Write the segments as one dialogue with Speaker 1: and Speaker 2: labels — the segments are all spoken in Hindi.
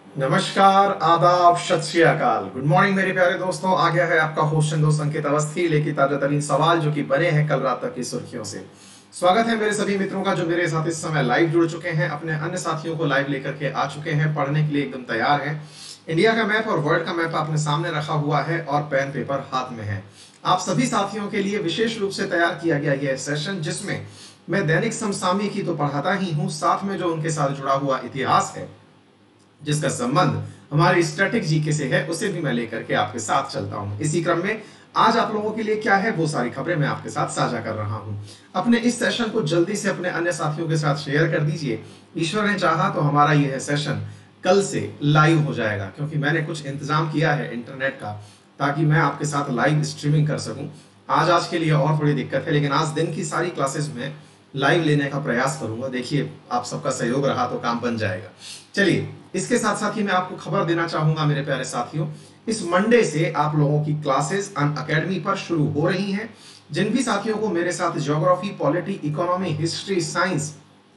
Speaker 1: नमस्कार, आदाब, सत श्री अकाल। गुड मॉर्निंग मेरे प्यारे दोस्तों। आ गया है आपका होस्ट दोस्त अंकित अवस्थी लेके ताजा तरीन सवाल जो कि बने हैं कल रात तक की सुर्खियों से। स्वागत है मेरे सभी मित्रों का जो मेरे साथ इस समय लाइव जुड़ चुके हैं, अपने अन्य साथियों को लाइव लेकर के आ चुके हैं, पढ़ने के लिए एकदम तैयार हैं। इंडिया का मैप और वर्ल्ड का मैप आपने सामने रखा हुआ है और पेन पेपर हाथ में है। आप सभी साथियों के लिए विशेष रूप से तैयार किया गया यह सेशन, जिसमें मैं दैनिक समसामयिकी तो पढ़ाता ही हूँ, साथ में जो उनके साथ जुड़ा हुआ इतिहास है जिसका संबंध हमारे स्टैटिक जीके से है, उसे भी मैं लेकर के आपके साथ चलता हूं। इसी क्रम में आज आप लोगों के लिए क्या है वो सारी खबरें मैं आपके साथ साझा कर रहा हूं। अपने इस सेशन को जल्दी से अपने अन्य साथियों के साथ शेयर कर दीजिए। ईश्वर ने चाहा तो हमारा यह सेशन कल से लाइव हो जाएगा, क्योंकि मैंने कुछ इंतजाम किया है इंटरनेट का, ताकि मैं आपके साथ लाइव स्ट्रीमिंग कर सकूं। आज के लिए और थोड़ी दिक्कत है, लेकिन आज दिन की सारी क्लासेस में लाइव लेने का प्रयास करूंगा। देखिए, आप सबका सहयोग रहा तो काम बन जाएगा। चलिए, इसके साथ साथ ही मैं आपको खबर देना चाहूंगा मेरे प्यारे साथियों, इस मंडे से आप लोगों की क्लासेस अनअकैडमी पर शुरू हो रही हैं। जिन भी साथियों को मेरे साथ geography, polity, economy, history, science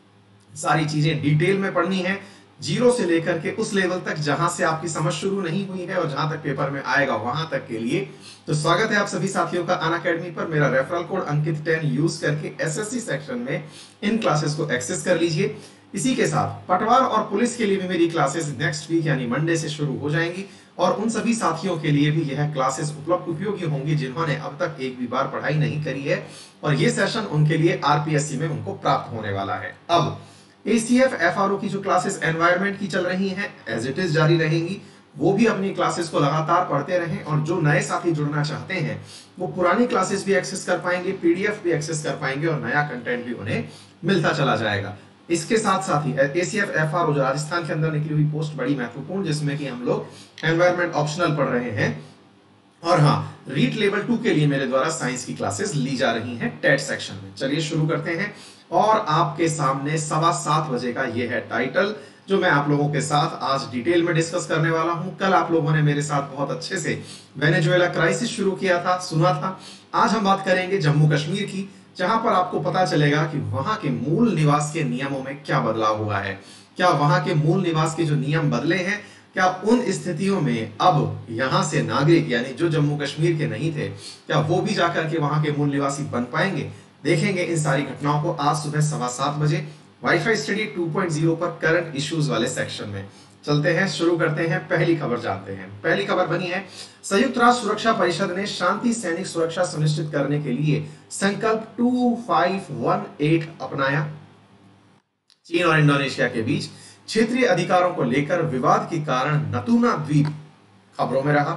Speaker 1: सारी चीजें डिटेल में पढ़नी है, जीरो से लेकर के उस लेवल तक जहां से आपकी समझ शुरू नहीं हुई है और जहां तक पेपर में आएगा वहां तक के लिए, तो स्वागत है आप सभी साथियों का अनअकैडमी पर। मेरा रेफरल कोड अंकित 10 यूज करके एसएससी सेक्शन में इन क्लासेस को एक्सेस कर लीजिए। इसी के साथ पटवार और पुलिस के लिए भी मेरी क्लासेस नेक्स्ट वीक यानी मंडे से शुरू हो जाएंगी, और उन सभी साथियों के लिए भी यह क्लासेस उपलब्ध उपयोगी होंगी जिन्होंने अब तक एक भी बार पढ़ाई नहीं करी है, और ये सेशन उनके लिए आरपीएससी में उनको प्राप्त होने वाला है। अब एसीएफ एफआरओ की जो क्लासेस एनवायरनमेंट की चल रही हैं एज इट इज जारी रहेंगी। वो भी अपनी क्लासेस को लगातार पढ़ते रहें, और जो नए साथी जुड़ना चाहते हैं वो पुरानी क्लासेस भी एक्सेस कर पाएंगे, पीडीएफ भी एक्सेस कर पाएंगे, और नया कंटेंट भी उन्हें मिलता चला जाएगा। इसके साथ साथ ही एसीएफ एफआरओ जो राजस्थान के अंदर निकली हुई पोस्ट बड़ी महत्वपूर्ण, जिसमें कि हम लोग एनवायरनमेंट ऑप्शनल पढ़ रहे हैं, और हाँ, रीट लेवल 2 के लिए मेरे द्वारा साइंस की क्लासेस ली जा रही हैं टेट सेक्शन में। चलिए शुरू करते हैं, और आपके सामने 7:15 बजे का ये है टाइटल जो मैं आप लोगों के साथ आज डिटेल में डिस्कस करने वाला हूं। कल आप लोगों ने मेरे साथ बहुत अच्छे से वेनेजुएला क्राइसिस शुरू किया था, सुना था। आज हम बात करेंगे जम्मू कश्मीर की, जहां पर आपको पता चलेगा कि वहां के मूल निवास के नियमों में क्या बदलाव हुआ है। क्या वहां के मूल निवास के जो नियम बदले हैं, क्या उन स्थितियों में अब यहां से नागरिक यानी जो जम्मू कश्मीर के नहीं थे, क्या वो भी जाकर के वहां के मूल निवासी बन पाएंगे? देखेंगे इन सारी घटनाओं को आज सुबह 7:15 बजे वाईफाई स्टडी 2.0 पर करंट इश्यूज वाले सेक्शन में। चलते हैं, शुरू करते हैं, पहली खबर जानते हैं। पहली खबर बनी है, संयुक्त राष्ट्र सुरक्षा परिषद ने शांति सैनिक सुरक्षा सुनिश्चित करने के लिए संकल्प 2518 अपनाया। चीन और इंडोनेशिया के बीच क्षेत्रीय अधिकारों को लेकर विवाद के कारण नतूना द्वीप खबरों में रहा।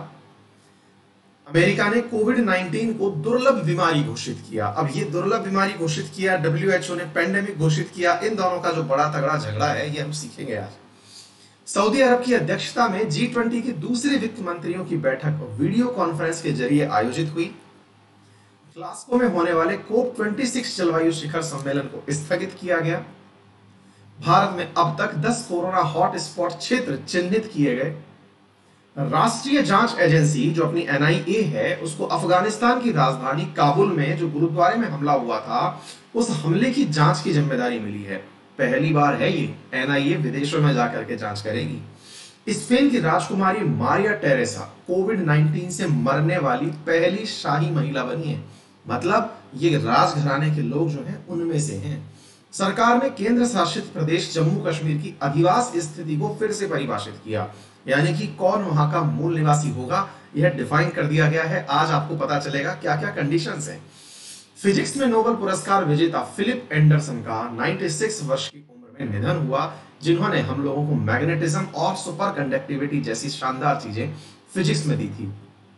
Speaker 1: अमेरिका ने कोविड-19 को दुर्लभ बीमारी घोषित किया। अब ये दुर्लभ बीमारी घोषित किया, डब्ल्यूएचओ ने पेंडेमिक घोषित किया, इन दोनों का जो बड़ा तगड़ा झगड़ा है ये हम सीखेंगे आज। सऊदी अरब की अध्यक्षता में G20 के दूसरे वित्त मंत्रियों की बैठक वीडियो कॉन्फ्रेंस के जरिए आयोजित हुई। ग्लासगो में होने वाले COP26 जलवायु शिखर सम्मेलन को स्थगित किया गया। भारत में अब तक 10 कोरोना हॉट स्पॉट क्षेत्र चिन्हित किए गए। राष्ट्रीय जांच एजेंसी जो अपनी एनआईए है, उसको अफगानिस्तान की राजधानी काबुल में जो गुरुद्वारे में हमला हुआ था, उस हमले की जांच की जिम्मेदारी मिली है। पहली बार है ये एनआईए विदेशों में जाकर के जांच करेगी। स्पेन की राजकुमारी मारिया टेरेसा कोविड-19 से मरने वाली पहली शाही महिला बनी है। मतलब ये राजघराने के लोग जो हैं उनमें से हैं। सरकार ने केंद्र शासित प्रदेश जम्मू कश्मीर की अधिवास स्थिति को फिर से परिभाषित किया, यानी कि कौन वहां का मूल निवासी होगा यह डिफाइन कर दिया गया है। आज आपको पता चलेगा क्या क्या कंडीशंस हैं। फिजिक्स में नोबेल पुरस्कार विजेता फिलिप एंडरसन का 96 वर्ष की उम्र में निधन हुआ, जिन्होंने हम लोगों को मैग्नेटिज्म और सुपर कंडक्टिविटी जैसी शानदार चीजें फिजिक्स में दी थी।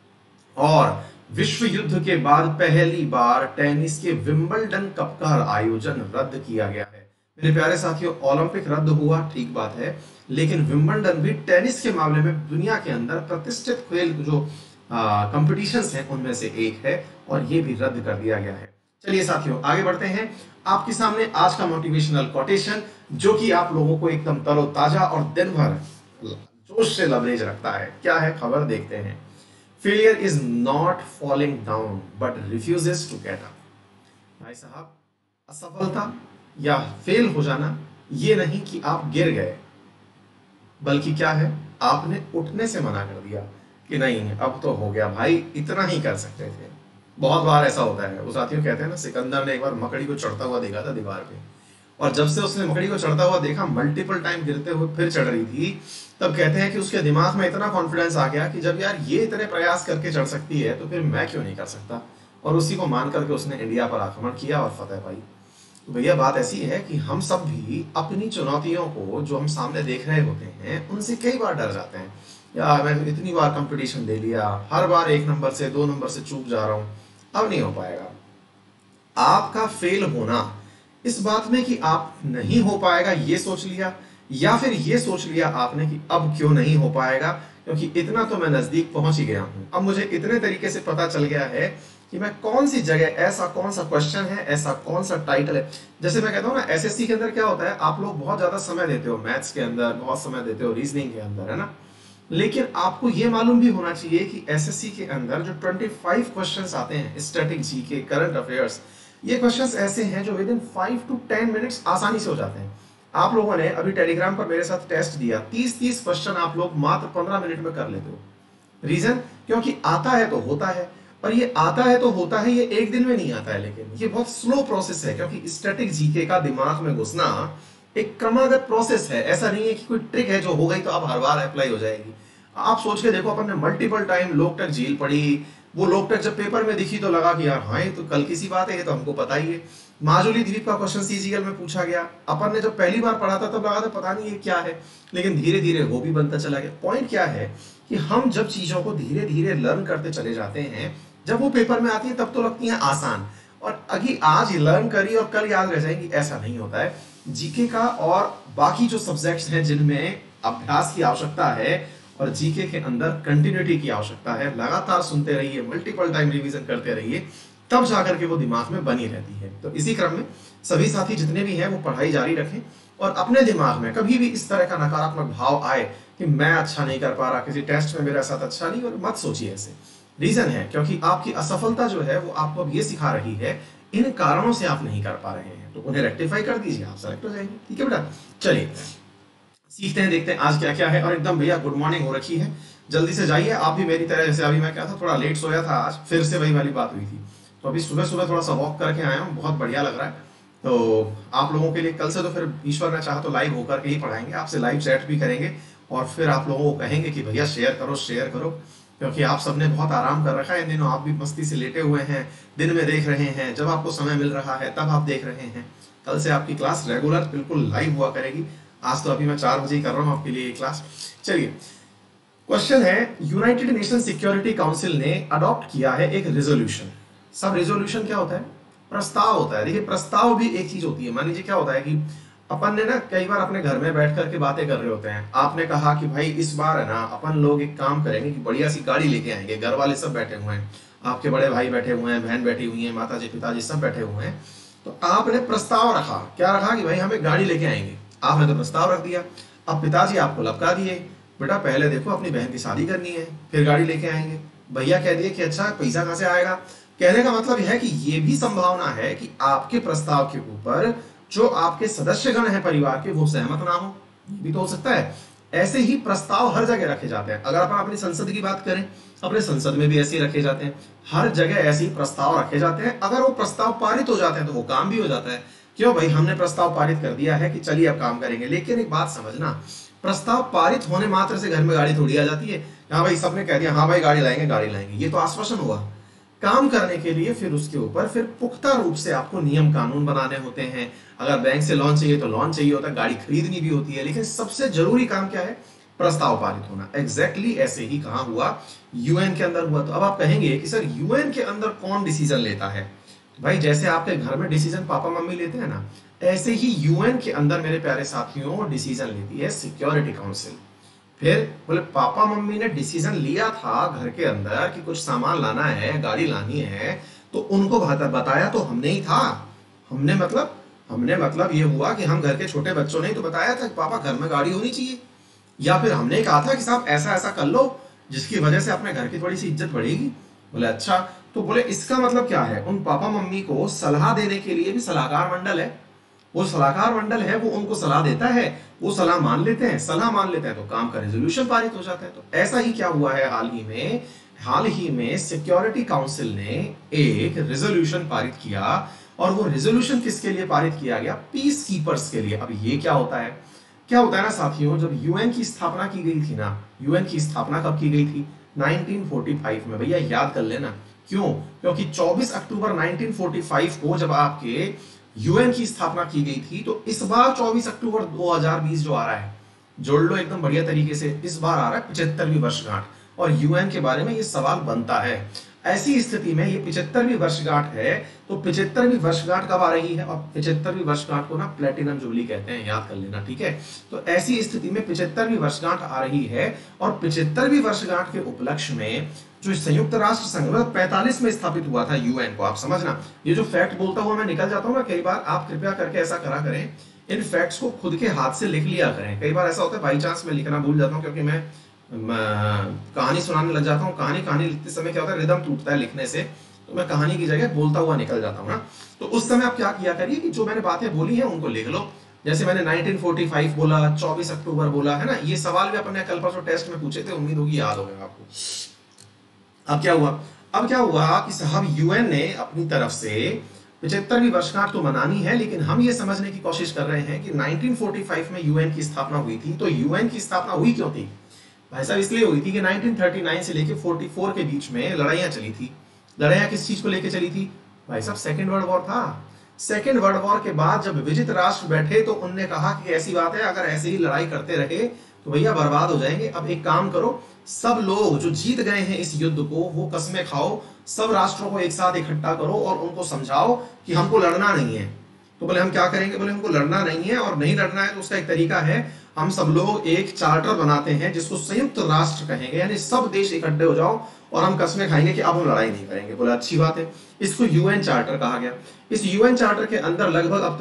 Speaker 1: और विश्व युद्ध के बाद पहली बार टेनिस के विंबलडन कप का आयोजन रद्द किया गया है। मेरे प्यारे साथियों, ओलंपिक रद्द हुआ ठीक बात है, लेकिन विंबलडन भी टेनिस के मामले में दुनिया के अंदर प्रतिष्ठित खेल जो कंपटीशंस हैं उनमें से एक है, और ये भी रद्द कर दिया गया है। चलिए साथियों, आगे बढ़ते हैं। आपके सामने आज का मोटिवेशनल कोटेशन, जो कि आप लोगों को एकदम तरोताजा और दिन भर जोश से लबरेज रखता है। क्या है खबर, देखते हैं। Failure is not falling down but refuses to get up. भाई साहब, असफलता या फेल हो जाना ये नहीं कि आप गिर गए, बल्कि क्या है, आपने उठने से मना कर दिया कि नहीं अब तो हो गया भाई, इतना ही कर सकते थे। बहुत बार ऐसा होता है। वो साथियों कहते हैं ना, सिकंदर ने एक बार मकड़ी को चढ़ता हुआ देखा था दीवार पे, और जब से उसने मकड़ी को चढ़ता हुआ देखा, मल्टीपल टाइम गिरते हुए फिर चढ़ रही थी, तब कहते हैं कि उसके दिमाग में इतना कॉन्फिडेंस आ गया कि जब यार ये इतने प्रयास करके चढ़ सकती है तो फिर मैं क्यों नहीं कर सकता। और उसी को मान करके उसने इंडिया पर आक्रमण किया और फतेह पाई। तो भैया बात ऐसी है कि हम सब भी अपनी चुनौतियों को जो हम सामने देख रहे होते हैं उनसे कई बार डर जाते हैं। यार मैं इतनी बार कंपटीशन दे लिया, हर बार 1 नंबर से 2 नंबर से चूक जा रहा हूं, अब नहीं हो पाएगा। आपका फेल होना इस बात में कि आप नहीं हो पाएगा ये सोच लिया, या फिर ये सोच लिया आपने कि अब क्यों नहीं हो पाएगा, क्योंकि इतना तो मैं नजदीक पहुंच ही गया हूं, अब मुझे इतने तरीके से पता चल गया है कि मैं कौन सी जगह, ऐसा कौन सा क्वेश्चन है, ऐसा कौन सा टाइटल है। जैसे मैं कहता हूं ना, एसएससी के अंदर क्या होता है, आप लोग बहुत ज्यादा समय देते हो मैथ्स के अंदर, बहुत समय देते हो रीजनिंग के अंदर, है ना। लेकिन आपको ये मालूम भी होना चाहिए कि एसएससी के अंदर जो 25 क्वेश्चंस आते हैं, स्टैटिक जीके, करंट अफेयर्स, ये क्वेश्चंस ऐसे हैं जो विद इन 5 to 10 मिनट्स आसानी से हो जाते हैं। आप लोगों ने अभी टेलीग्राम पर मेरे साथ टेस्ट दिया, 30 क्वेश्चन आप लोग मात्र 15 मिनट में कर लेते हो। रीजन, क्योंकि आता है तो होता है, और ये आता है तो होता है, ये एक दिन में नहीं आता है, लेकिन ये बहुत स्लो प्रोसेस है, क्योंकि स्टैटिक जीके का दिमाग में घुसना एक क्रमागत प्रोसेस है। ऐसा नहीं है कि कोई ट्रिक है जो हो गई तो अब हर बार अप्लाई हो जाएगी। आप सोच के देखो, अपन ने मल्टीपल टाइम लोक टक झील पढ़ी, वो लोक टक जब पेपर में दिखी तो लगा कि यार हाँ ये तो कल की सी बात है, ये तो हमको पता ही है। माजुली द्वीप का क्वेश्चन सीजीएल में पूछा गया, अपन ने जब पहली बार पढ़ा था तब लगा था पता नहीं ये क्या है, लेकिन धीरे धीरे वो भी बनता चला गया। पॉइंट क्या है कि हम जब चीजों को धीरे धीरे लर्न करते चले जाते हैं, जब वो पेपर में आती है तब तो लगती है आसान, और अभी आज लर्न करी और कल याद रह जाएंगी, ऐसा नहीं होता है। जीके का और बाकी जो सब्जेक्ट्स हैं जिनमें अभ्यास की आवश्यकता है और जीके के अंदर कंटिन्यूटी की आवश्यकता है, लगातार सुनते रहिए, मल्टीपल टाइम रिवीजन करते रहिए, तब जाकर के वो दिमाग में बनी रहती है। तो इसी क्रम में सभी साथी जितने भी हैं वो पढ़ाई जारी रखें, और अपने दिमाग में कभी भी इस तरह का नकारात्मक भाव आए कि मैं अच्छा नहीं कर पा रहा, किसी टेस्ट में मेरे साथ अच्छा नहीं, और मत सोचिए ऐसे। रीजन है क्योंकि आपकी असफलता जो है वो आपको अब ये सिखा रही है, इन कारणों से आप नहीं कर पा रहे हैं, तो उन्हें रेक्टिफाई कर दीजिए, आप सेलेक्ट हो जाएंगे। ठीक है बेटा, चलिए सीखते हैं, देखते हैं आज क्या क्या है। और एकदम भैया गुड मॉर्निंग हो रखी है, जल्दी से जाइए आप भी मेरी तरह। जैसे अभी मैं क्या था, थोड़ा लेट सोया था, आज फिर से वही वाली बात हुई थी, तो अभी सुबह सुबह थोड़ा सा वॉक करके आया हूँ, बहुत बढ़िया लग रहा है। तो आप लोगों के लिए कल से तो फिर ईश्वर ने चाहा तो लाइव होकर के ही पढ़ाएंगे, आपसे लाइव चैट भी करेंगे, और फिर आप लोगों को कहेंगे कि भैया शेयर करो, क्योंकि आप सबने बहुत आराम कर रखा है इन दिनों, आप भी मस्ती से लेटे हुए हैं, दिन में देख रहे हैं, जब आपको समय मिल रहा है तब आप देख रहे हैं। कल से आपकी क्लास रेगुलर बिल्कुल लाइव हुआ करेगी। आज तो अभी मैं 4 बजे कर रहा हूँ आपके लिए ये क्लास। चलिए, क्वेश्चन है, यूनाइटेड नेशन सिक्योरिटी काउंसिल ने अडॉप्ट किया है एक रेजोल्यूशन। सब रेजोल्यूशन क्या होता है? प्रस्ताव होता है। देखिए, प्रस्ताव भी एक चीज होती है। मान लीजिए क्या होता है कि अपन ने ना कई बार अपने घर में बैठ करके बातें कर रहे होते हैं, आपने कहा कि भाई इस बार है ना अपन लोग एक काम करेंगे कि बढ़िया सी गाड़ी लेके आएंगे, घर वाले सब बैठे हुए हैं, आपके बड़े भाई बैठे हुए हैं, बहन बैठी हुई है, माता जी पिताजी सब बैठे हुए हैं, तो आपने प्रस्ताव रखा, क्या रखा कि भाई हमें गाड़ी लेके आएंगे। आपने तो प्रस्ताव रख दिया, अब पिताजी आपको लपका दिए, बेटा पहले देखो अपनी बहन की शादी करनी है फिर गाड़ी लेके आएंगे। भैया कह दिए कि अच्छा पैसा कहां से आएगा। कहने का मतलब यह है कि यह भी संभावना है कि आपके प्रस्ताव के ऊपर जो आपके सदस्यगण हैं परिवार के वो सहमत ना हो, ये भी तो हो सकता है। ऐसे ही प्रस्ताव हर जगह रखे जाते हैं। अगर अपन अपनी संसद की बात करें, अपने संसद में भी ऐसे ही रखे जाते हैं, हर जगह ऐसे ही प्रस्ताव रखे जाते हैं। अगर वो प्रस्ताव पारित हो जाते हैं तो वो काम भी हो जाता है। क्यों भाई, हमने प्रस्ताव पारित कर दिया है कि चलिए अब काम करेंगे। लेकिन एक बात समझना, प्रस्ताव पारित होने मात्र से घर में गाड़ी थोड़ी आ जाती है। हाँ भाई, सबने कह दिया हाँ भाई गाड़ी लाएंगे, ये तो आश्वासन हुआ। काम करने के लिए फिर उसके ऊपर फिर पुख्ता रूप से आपको नियम कानून बनाने होते हैं। अगर बैंक से लोन चाहिए तो लोन चाहिए होता है, गाड़ी खरीदनी भी होती है, लेकिन सबसे जरूरी काम क्या है? प्रस्ताव पारित होना। एग्जैक्टली ऐसे ही कहां हुआ? यूएन के अंदर हुआ। तो अब आप कहेंगे कि सर यूएन के अंदर कौन डिसीजन लेता है? भाई जैसे आपके घर में डिसीजन पापा मम्मी लेते हैं ना, ऐसे ही यूएन के अंदर मेरे प्यारे साथियों डिसीजन लेती है सिक्योरिटी काउंसिल। फिर बोले पापा मम्मी ने डिसीजन लिया था घर के अंदर कि कुछ सामान लाना है, गाड़ी लानी है, तो उनको बताया तो हमने ही था। हमने मतलब ये हुआ कि हम घर के छोटे बच्चों ने तो बताया था कि पापा घर में गाड़ी होनी चाहिए, या फिर हमने कहा था कि साहब ऐसा ऐसा कर लो जिसकी वजह से अपने घर की थोड़ी सी इज्जत बढ़ेगी। बोले अच्छा, तो बोले इसका मतलब क्या है? उन पापा मम्मी को सलाह देने के लिए भी सलाहकार मंडल है। वो सलाहकार मंडल है, वो उनको सलाह देता है, वो सलाह मान लेते हैं, सलाह मान लेते हैं तो काम का रेजोल्यूशन पारित हो जाता है। तो ऐसा ही क्या हुआ है हाल ही में सिक्योरिटी काउंसिल ने एक रेजोल्यूशन पारित किया, और वो रेजोल्यूशन किसके लिए पारित किया गया? पीस कीपर्स के लिए। अब ये क्या होता है? क्या होता है ना साथियों, जब यूएन की स्थापना की गई थी ना, यूएन की स्थापना कब की गई थी? 1945 में। भैया याद कर लेना, क्यों? क्योंकि 24 अक्टूबर 1945 को जब आपके यूएन की स्थापना की गई थी, तो इस बार 24 अक्टूबर 2020 जो आ रहा है, जोड़ लो एकदम बढ़िया तरीके से, इस बार आ रहा है 75वीं वर्षगांठ, और यूएन के बारे में ये सवाल बनता है। ऐसी स्थिति में ये 75वीं वर्षगांठ है, तो 75वीं वर्षगांठ कब आ रही है? और 75वीं वर्षगांठ को ना प्लेटिनम जुबली कहते हैं, याद कर लेना, ठीक है। तो ऐसी स्थिति में 75वीं वर्षगांठ आ रही है, और 75वीं वर्षगांठ के उपलक्ष्य में जो संयुक्त राष्ट्र संघ 45 में स्थापित हुआ था यूएन को, आप समझना, ये जो फैक्ट बोलता हुआ मैं निकल जाता हूं ना कई बार, आप कृपया करके ऐसा करा करें, इन फैक्ट्स को खुद के हाथ से लिख लिया करें। कई बार ऐसा होता है बाई चांस में लिखना भूल जाता हूं, क्योंकि मैं कहानी सुनाने लग जाता हूँ, कहानी लिखते समय क्या होता है, रिदम टूटता है लिखने से, तो मैं कहानी की जगह बोलता हुआ निकल जाता हूँ ना। तो उस समय आप क्या किया करिए कि जो मैंने बातें बोली हैं उनको लिख लो। जैसे मैंने 1945 बोला, 24 अक्टूबर बोला, है ना, ये सवाल भी अपने कल परसों टेस्ट में पूछे थे, उम्मीद होगी याद होगा आपको। अब क्या हुआ कि साहब यूएन ने अपनी तरफ से 75वीं वर्षगांठ तो मनानी है, लेकिन हम ये समझने की कोशिश कर रहे हैं कि 1945 में यूएन की स्थापना हुई थी, तो यूएन की स्थापना हुई क्यों थी? भाई साहब इसलिए हुई थी कि 1939 से लेके 44 के बीच में लड़ाइयां चली थी। लड़ाइयां किस चीज को लेके चली थी? भाई साहब सेकेंड वर्ल्ड वॉर था। सेकेंड वर्ल्ड वॉर के बाद जब विजित राष्ट्र बैठे तो उनने कहा कि ऐसी बात है, अगर ऐसे ही लड़ाई करते रहे तो भैया बर्बाद हो जाएंगे। अब एक काम करो, सब लोग जो जीत गए हैं इस युद्ध को वो कस्में खाओ, सब राष्ट्रों को एक साथ इकट्ठा करो और उनको समझाओ कि हमको लड़ना नहीं है। तो बोले हम क्या करेंगे? बोले हमको लड़ना नहीं है, और नहीं लड़ना है तो उसका एक तरीका है, हम सब लोग एक चार्टर बनाते हैं जिसको संयुक्त राष्ट्र कहेंगे, यानी सब देश इकट्ठे हो जाओ और हम कस्में खाएंगे कि अब हम लड़ाई नहीं करेंगे। बोला अच्छी बात है, इसको यूएन चार्टर कहा गया। इस यूएन चार्टर के अंदर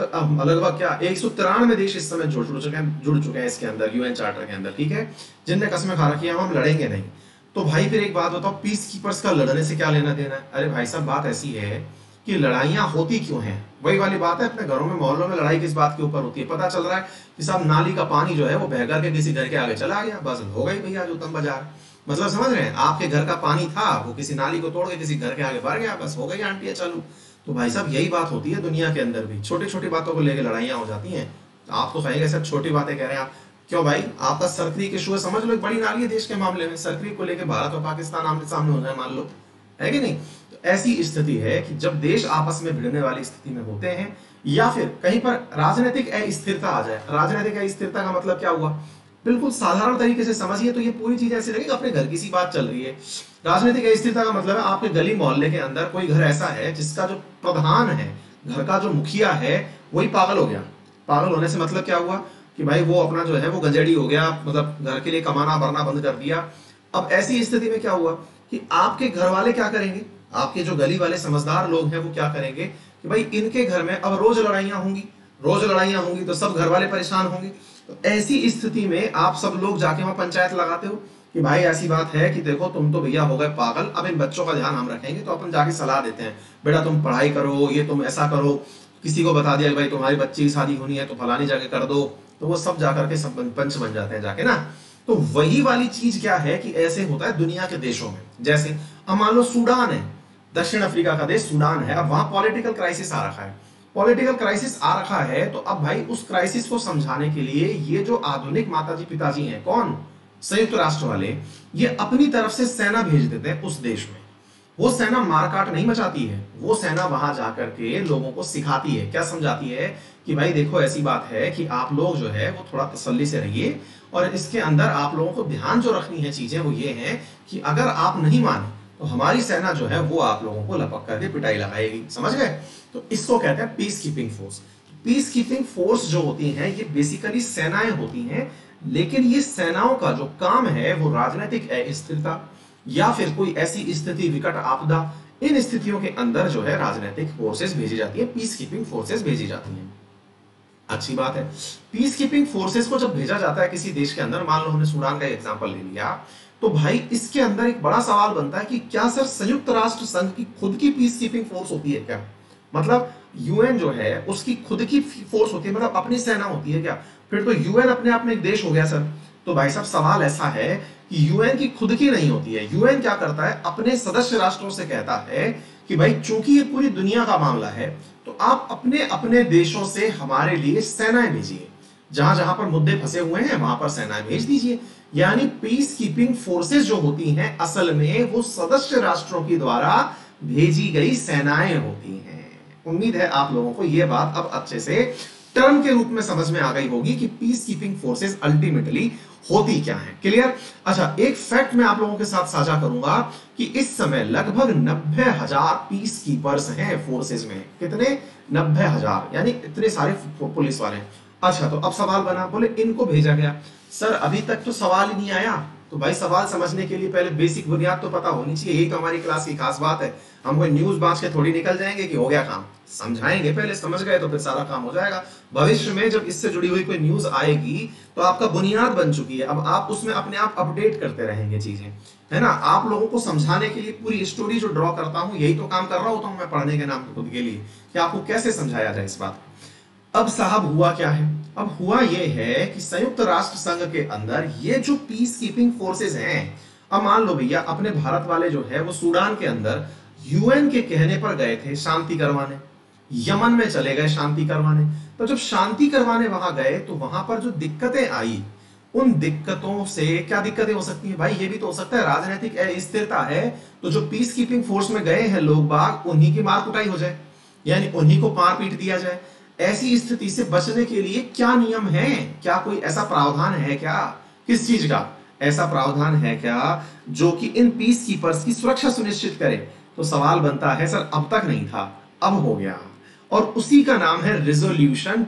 Speaker 1: लगभग क्या 193 देश इस समय जुड़ चुके हैं इसके अंदर, यूएन चार्टर के अंदर, ठीक है, जिनने कस्में खा रखी है हम लड़ेंगे नहीं। तो भाई फिर एक बात बताओ, पीस कीपर्स का लड़ने से क्या लेना देना है? अरे भाई साहब बात ऐसी है कि लड़ाइयां होती क्यों हैं? वही वाली बात है, अपने घरों में मोहल्लों में लड़ाई किस बात के ऊपर होती है? पता चल रहा है कि साहब नाली का पानी जो है वो बह करके किसी घर के आगे चला गया, बस हो गई भैया जो तम बाजार। मतलब समझ रहे हैं, आपके घर का पानी था, वो किसी नाली को तोड़ के किसी घर के आगे भर गया, बस हो गई आंटी चालू। तो भाई साहब यही बात होती है दुनिया के अंदर भी, छोटी छोटी बातों को लेकर लड़ाइयां हो जाती हैं। तो आप तो कहेंगे सर छोटी बातें कह रहे हैं आप, क्यों भाई? आपका सरक्रीक इशू है, समझ लो एक बड़ी नाली है देश के मामले में, सरक्रीक को लेकर भारत और पाकिस्तान आमने सामने हो जाए मान लो, है कि नहीं? तो ऐसी स्थिति है कि जब देश आपस में भिड़ने वाली स्थिति में होते हैं, या फिर कहीं पर राजनीतिक अस्थिरता आ जाए। राजनीतिक अस्थिरता का मतलब क्या हुआ? बिल्कुल साधारण तरीके से समझिए तो ये पूरी चीज ऐसी लगेगी अपने घर की सी बात चल रही है। राजनीतिक अस्थिरता का मतलब है आपके गली मोहल्ले के अंदर कोई घर ऐसा है जिसका जो प्रधान है, घर का जो मुखिया है, वही पागल हो गया। पागल होने से मतलब क्या हुआ कि भाई वो अपना जो है वो गंजेड़ी हो गया, मतलब घर के लिए कमाना भरना बंद कर दिया। अब ऐसी स्थिति में क्या हुआ कि आपके घर वाले क्या करेंगे? आपके जो गली वाले समझदार लोग हैं वो क्या करेंगे कि भाई इनके घर में अब रोज लड़ाइयां होंगी तो सब घर वाले परेशान होंगे। तो ऐसी स्थिति में आप सब लोग जाके वहां पंचायत लगाते हो कि भाई ऐसी बात है कि देखो तुम तो भैया हो गए पागल, अब इन बच्चों का ध्यान हम रखेंगे। तो अपन जाके सलाह देते हैं, बेटा तुम पढ़ाई करो, ये तुम ऐसा करो, किसी को बता दिया भाई तुम्हारी बच्ची की शादी होनी है तो फलानी जगह कर दो, तो वो सब जाकर के सब पंच बन जाते हैं जाके ना। तो वही वाली चीज क्या है कि ऐसे होता है दुनिया के देशों में। जैसे अब मान लो सूडान है, दक्षिण अफ्रीका का देश सूडान है, अब वहां पॉलिटिकल क्राइसिस आ रखा है। पॉलिटिकल क्राइसिस आ रखा है तो अब भाई उस क्राइसिस को समझाने के लिए ये जो आधुनिक माताजी पिताजी हैं, कौन? संयुक्त राष्ट्र वाले, ये अपनी तरफ से सेना भेज देते हैं उस देश में। वो सेना मारकाट नहीं मचाती है, वो सेना वहां जाकर के लोगों को सिखाती है, क्या समझाती है कि भाई देखो ऐसी बात है कि आप लोग जो है वो थोड़ा तसल्ली से रहिए, और इसके अंदर आप लोगों को ध्यान जो रखनी है चीजें वो ये है कि अगर आप नहीं माने तो हमारी सेना जो है वो आप लोगों को लपक करके पिटाई लगाएगी, समझ गए? तो इसको कहते हैं peacekeeping force. Peacekeeping force जो होती हैं ये बेसिकली सेनाएं होती हैं, लेकिन ये सेनाओं का जो काम है वो राजनीतिक अस्थिरता या फिर कोई ऐसी स्थिति, विकट आपदा, इन स्थितियों के अंदर जो है राजनीतिक फोर्सेस भेजी जाती है, पीस कीपिंग फोर्सेस भेजी जाती हैं। अच्छी बात है, पीस कीपिंग फोर्सेस को जब भेजा जाता है किसी देश के अंदर, मान लो हमने सूडान का एग्जांपल ले लिया, तो भाई इसके अंदर एक बड़ा सवाल बनता है कि क्या सर संयुक्त राष्ट्र संघ की खुद की पीस कीपिंग फोर्स होती है क्या? मतलब यूएन जो है उसकी खुद की फोर्स होती है, मतलब अपनी सेना होती है क्या? फिर तो यूएन अपने आप में एक देश हो गया सर। तो भाई साहब सवाल ऐसा है कि यूएन की खुद की नहीं होती है। यूएन क्या करता है, अपने सदस्य राष्ट्रों से कहता है कि भाई चूंकि ये पूरी दुनिया का मामला है तो आप अपने अपने देशों से हमारे लिए सेनाएं भेजिए, जहां जहां पर मुद्दे फंसे हुए हैं वहां पर सेनाएं भेज दीजिए। यानी पीस कीपिंग फोर्सेस जो होती हैं असल में वो सदस्य राष्ट्रों के द्वारा भेजी गई सेनाएं होती हैं। उम्मीद है आप लोगों को यह बात अब अच्छे से टर्म के रूप में समझ में आ गई होगी कि पीस कीपिंग फोर्सेस अल्टीमेटली होती क्या है। क्लियर? अच्छा, एक फैक्ट मैं आप लोगों के साथ साझा करूंगा कि इस समय लगभग 90,000 पीस कीपर्स हैं फोर्सेस में। कितने? 90,000, यानी इतने सारे पुलिस वाले। अच्छा, तो अब सवाल बना, बोले इनको भेजा गया। सर अभी तक तो सवाल ही नहीं आया। तो भाई सवाल समझने के लिए पहले बेसिक बुनियाद तो पता होनी चाहिए। यही तो हमारी क्लास की खास बात है। हम कोई न्यूज बांच के थोड़ी निकल जाएंगे कि हो गया काम। समझाएंगे, पहले समझ गए तो फिर सारा काम हो जाएगा। भविष्य में जब इससे जुड़ी हुई कोई न्यूज आएगी तो आपका बुनियाद बन चुकी है, अब आप उसमें अपने आप अपडेट करते रहेंगे चीजें, है ना। आप लोगों को समझाने के लिए पूरी स्टोरी जो ड्रॉ करता हूं यही तो काम कर रहा होता हूं मैं पढ़ने के नाम पे खुद के लिए, कि आपको कैसे समझाया जाए इस बात को। अब साहब हुआ क्या है? अब हुआ यह है कि संयुक्त राष्ट्र संघ के अंदर ये जो पीस कीपिंग फोर्सेस हैं, अब मान लो भैया अपने भारत वाले जो है वो सूडान के अंदर यूएन के कहने पर गए थे शांति करवाने, यमन में चले गए शांति करवाने। तो जब शांति करवाने वहां गए तो वहां पर जो दिक्कतें आई, उन दिक्कतों से क्या दिक्कतें हो सकती है भाई? ये भी तो हो सकता है राजनीतिक अस्थिरता है, तो जो पीस कीपिंग फोर्स में गए हैं लोग बाग, उन्हीं की मार कुटाई हो जाए, यानी उन्हीं को मार पीट दिया जाए। ऐसी स्थिति से बचने के लिए क्या नियम है? क्या कोई ऐसा प्रावधान है क्या? किस चीज का ऐसा प्रावधान है क्या जो कि इन पीस कीपर्स की सुरक्षा सुनिश्चित करे? तो सवाल बनता है सर अब तक नहीं था, अब हो गया, और उसी का नाम है रिजोल्यूशन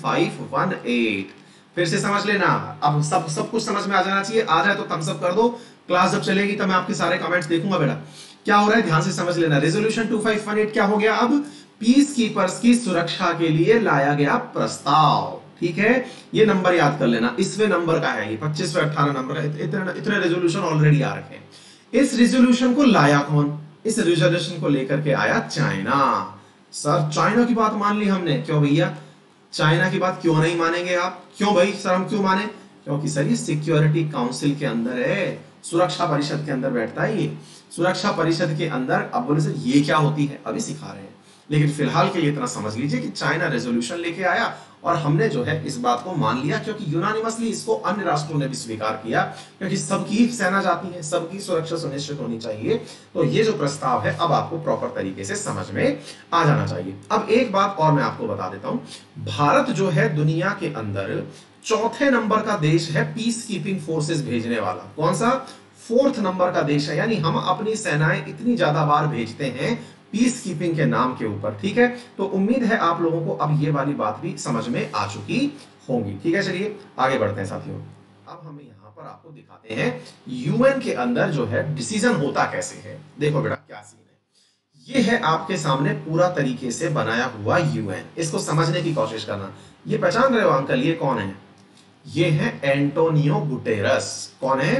Speaker 1: 2518। फिर से समझ लेना, अब सब कुछ समझ में आ जाना चाहिए। आ जाए तो थम्स अप कर दो। क्लास जब चलेगी तब मैं आपके सारे कमेंट्स देखूंगा बेटा। क्या हो रहा है ध्यान से समझ लेना। रेजोल्यूशन 2518 क्या हो गया? अब पीस कीपर्स की सुरक्षा के लिए लाया गया प्रस्ताव। ठीक है, ये नंबर याद कर लेना, इसवें नंबर का है ये, 25 18 नंबर का। इतने रेजोल्यूशन ऑलरेडी आ रखे हैं। इस रेजोल्यूशन को लाया कौन? इस रेजोल्यूशन को लेकर के आया चाइना। सर चाइना की बात मान ली हमने, क्यों भैया चाइना की बात क्यों नहीं मानेंगे आप? क्यों भाई सर हम क्यों माने? क्योंकि सर ये सिक्योरिटी काउंसिल के अंदर है, सुरक्षा परिषद के अंदर बैठता है ये। सुरक्षा परिषद के अंदर, अब बोले सर ये क्या होती है, अभी सिखा रहे हैं, लेकिन फिलहाल के लिए इतना समझ लीजिए कि चाइना रेजोल्यूशन लेके आया और हमने जो है इस बात को मान लिया, क्योंकि यूनानिमसली इसको अन्य राष्ट्रों ने भी स्वीकार किया, क्योंकि सबकी सेना जाती है, सबकी सुरक्षा सुनिश्चित होनी चाहिए। तो ये जो प्रस्ताव है अब आपको प्रॉपर तरीके से समझ में आ जाना चाहिए। अब एक बात और मैं आपको बता देता हूं, भारत जो है दुनिया के अंदर चौथे नंबर का देश है पीस कीपिंग फोर्सेस भेजने वाला। कौन सा? 4th नंबर का देश है। यानी हम अपनी सेनाएं इतनी ज्यादा बार भेजते हैं पीस कीपिंग के नाम के ऊपर। ठीक है, तो उम्मीद है आप लोगों को अब ये वाली बात भी समझ में आ चुकी होंगी। ठीक है, चलिए आगे बढ़ते हैं साथियों। अब हम यहाँ पर आपको दिखाते हैं यूएन के अंदर जो है डिसीजन होता कैसे है। देखो बेटा क्या सीन है, ये है आपके सामने पूरा तरीके से बनाया हुआ यूएन। इसको समझने की कोशिश करना। ये पहचान रहे हो अंकल, ये कौन है? ये है एंटोनियो गुटेरस। कौन है?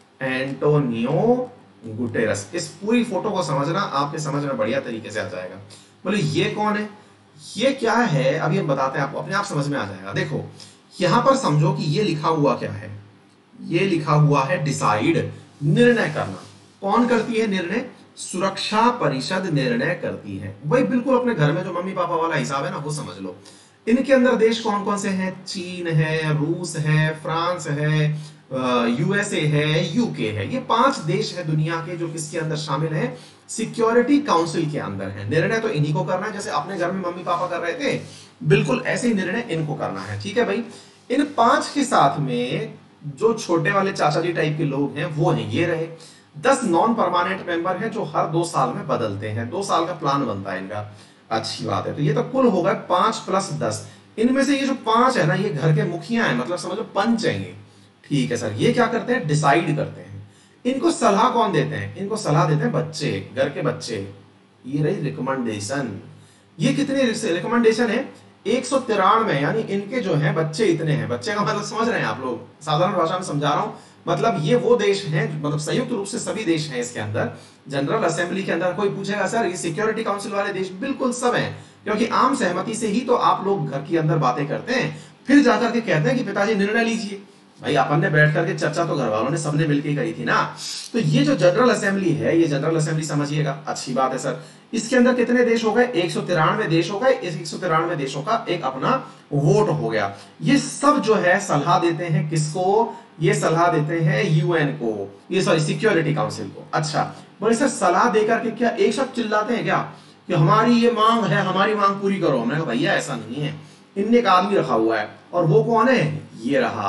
Speaker 1: Antonio Guterres. इस पूरी फोटो को समझना, आपके समझ में बढ़िया तरीके से आ जाएगा। बोले ये कौन है, ये क्या है, अभी हम बताते हैं आपको, अपने आप समझ में आ जाएगा। देखो यहां पर समझो कि ये लिखा हुआ क्या है, ये लिखा हुआ है डिसाइड, निर्णय करना। कौन करती है निर्णय? सुरक्षा परिषद निर्णय करती है। भाई बिल्कुल अपने घर में जो मम्मी पापा वाला हिसाब है ना, वो समझ लो। इनके अंदर देश कौन कौन से हैं? चीन है, रूस है, फ्रांस है, यूएसए है, यूके है। ये 5 देश है दुनिया के जो किसके अंदर शामिल है? सिक्योरिटी काउंसिल के अंदर है। निर्णय तो इन्हीं को करना है, जैसे अपने घर में मम्मी पापा कर रहे थे, बिल्कुल ऐसे ही निर्णय इनको करना है। ठीक है भाई, इन 5 के साथ में जो छोटे वाले चाचा जी टाइप के लोग हैं वो हैं, ये रहे। 10 नॉन परमानेंट मेंबर हैं जो हर 2 साल में बदलते हैं। 2 साल का प्लान बनता है इनका। अच्छी बात है, तो ये तो कुल होगा 5 + 10। इनमें से ये जो 5 है ना, ये घर के मुखिया हैं, मतलब समझो पंच हैं ये। ठीक है सर, ये क्या करते हैं? डिसाइड करते हैं। इनको सलाह कौन देते हैं? इनको सलाह देते हैं बच्चे, घर के बच्चे। ये रही रिकमेंडेशन। ये कितने रिकमेंडेशन है? 193। यानी इनके जो है बच्चे इतने हैं। बच्चे का मतलब समझ रहे हैं आप लोग, साधारण भाषा में समझा रहा हूं। मतलब ये वो देश हैं, मतलब संयुक्त रूप से सभी देश हैं इसके अंदर। जनरल असेंबली के अंदर कोई पूछेगा सर ये सिक्योरिटी काउंसिल वाले देश, बिल्कुल सब हैं। क्योंकि आम सहमति से ही तो आप लोग घर के अंदर बातें करते हैं, फिर जाकर के कहते हैं कि पिताजी निर्णय लीजिए। भाई अपन ने बैठ करके चर्चा तो घर वालों ने सबने मिलकर करी थी ना। तो ये जो जनरल असेंबली है, ये जनरल असेंबली समझिएगा, अच्छी बात है सर। इसके अंदर कितने देश हो गए? 193 देश हो गए। इस 193 देशों का एक अपना वोट हो गया। ये सब जो है सलाह देते हैं किसको? ये सलाह देते हैं यूएन को, ये सॉरी सिक्योरिटी काउंसिल को। अच्छा, बोले सर सलाह देकर के क्या एक शब्द चिल्लाते हैं क्या कि हमारी ये मांग है, हमारी मांग पूरी करो? हमने कहा भैया ऐसा नहीं है, इनने एक आदमी रखा हुआ है, और वो कौन है? ये रहा,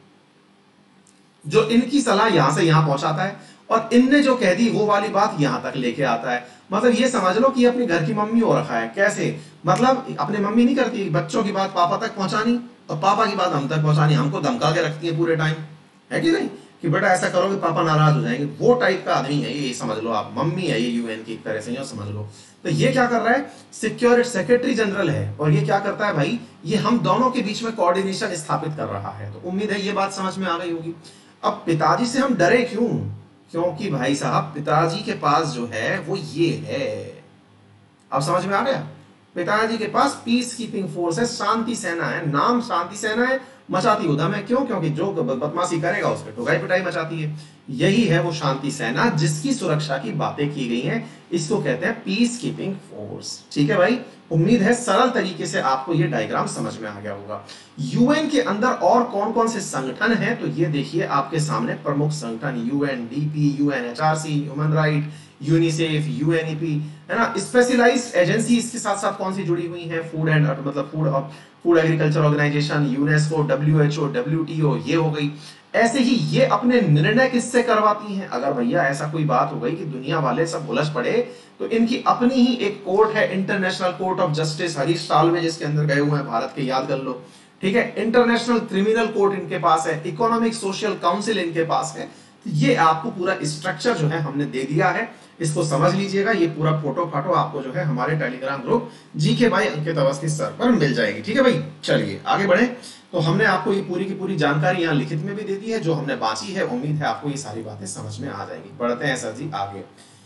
Speaker 1: जो इनकी सलाह यहां से यहां पहुंचाता है, और इनने जो कह दी वो वाली बात यहां तक लेके आता है। मतलब ये समझ लो कि अपने घर की मम्मी हो रखा है। कैसे? मतलब अपने मम्मी नहीं करती, बच्चों की बात पापा तक पहुंचानी, और पापा की बात हम तक पहुंचानी, हमको धमका के रखती है पूरे टाइम, है कि नहीं? कि बेटा ऐसा करोगे पापा नाराज हो जाएंगे। वो टाइप का आदमी है ये, समझ लो आप, मम्मी है ये यूएन की एक तरह से, समझ लो। तो ये क्या कर रहा है? सिक्योरिटी सेक्रेटरी जनरल है, और ये क्या करता है भाई? ये हम दोनों के बीच में कोऑर्डिनेशन स्थापित कर रहा है। तो उम्मीद है ये बात समझ में आ गई होगी। अब पिताजी से हम डरे क्यों? क्योंकि भाई साहब पिताजी के पास जो है वो ये है, अब समझ में आ गया? पिताजी के पास पीस कीपिंग फोर्स है, शांति सेना है। नाम शांति सेना है, मचाती उधम है। क्यों? क्योंकि जो बदमाशी करेगा उस पर ठुकाई पिटाई मचाती है। यही है वो शांति सेना जिसकी सुरक्षा की बातें की गई हैं। इसको कहते हैं पीस कीपिंग फोर्स। ठीक है भाई, उम्मीद है सरल तरीके से आपको ये डायग्राम समझ में आ गया होगा। यूएन के अंदर और कौन कौन से संगठन हैं, तो ये देखिए आपके सामने प्रमुख संगठन, UNDP, UNHRC, human right, UNICEF, UNEP, है ना। स्पेशलाइज्ड एजेंसी इसके साथ साथ कौन सी जुड़ी हुई है? फूड एंड मतलब food agriculture organisation, UNESCO, WHO, WTO, ये हो गई। ऐसे ही ये अपने निर्णय किससे करवाती हैं? अगर भैया ऐसा कोई बात हो गई कि दुनिया वाले सब उलझ पड़े, तो इनकी अपनी ही एक कोर्ट है, international court of justice, Harish Salve जिसके अंदर गए हुए हैं भारत के, याद कर लो। ठीक है, इंटरनेशनल क्रिमिनल कोर्ट इनके पास है, इकोनॉमिक सोशल काउंसिल इनके पास है। तो ये आपको पूरा स्ट्रक्चर जो है हमने दे दिया है, इसको समझ लीजिएगा। ये पूरा फोटो फाटो आपको जो है हमारे टेलीग्राम ग्रुप जीके भाई अंकित अवस्थी सर पर मिल जाएगी। ठीक है भाई, चलिए आगे बढ़े। तो हमने आपको ये पूरी की पूरी जानकारी यहाँ लिखित में भी दे दी है, जो हमने बांची है। उम्मीद है आपको ये सारी बातें समझ में आ जाएगी। बढ़ते हैं सर जी आगे।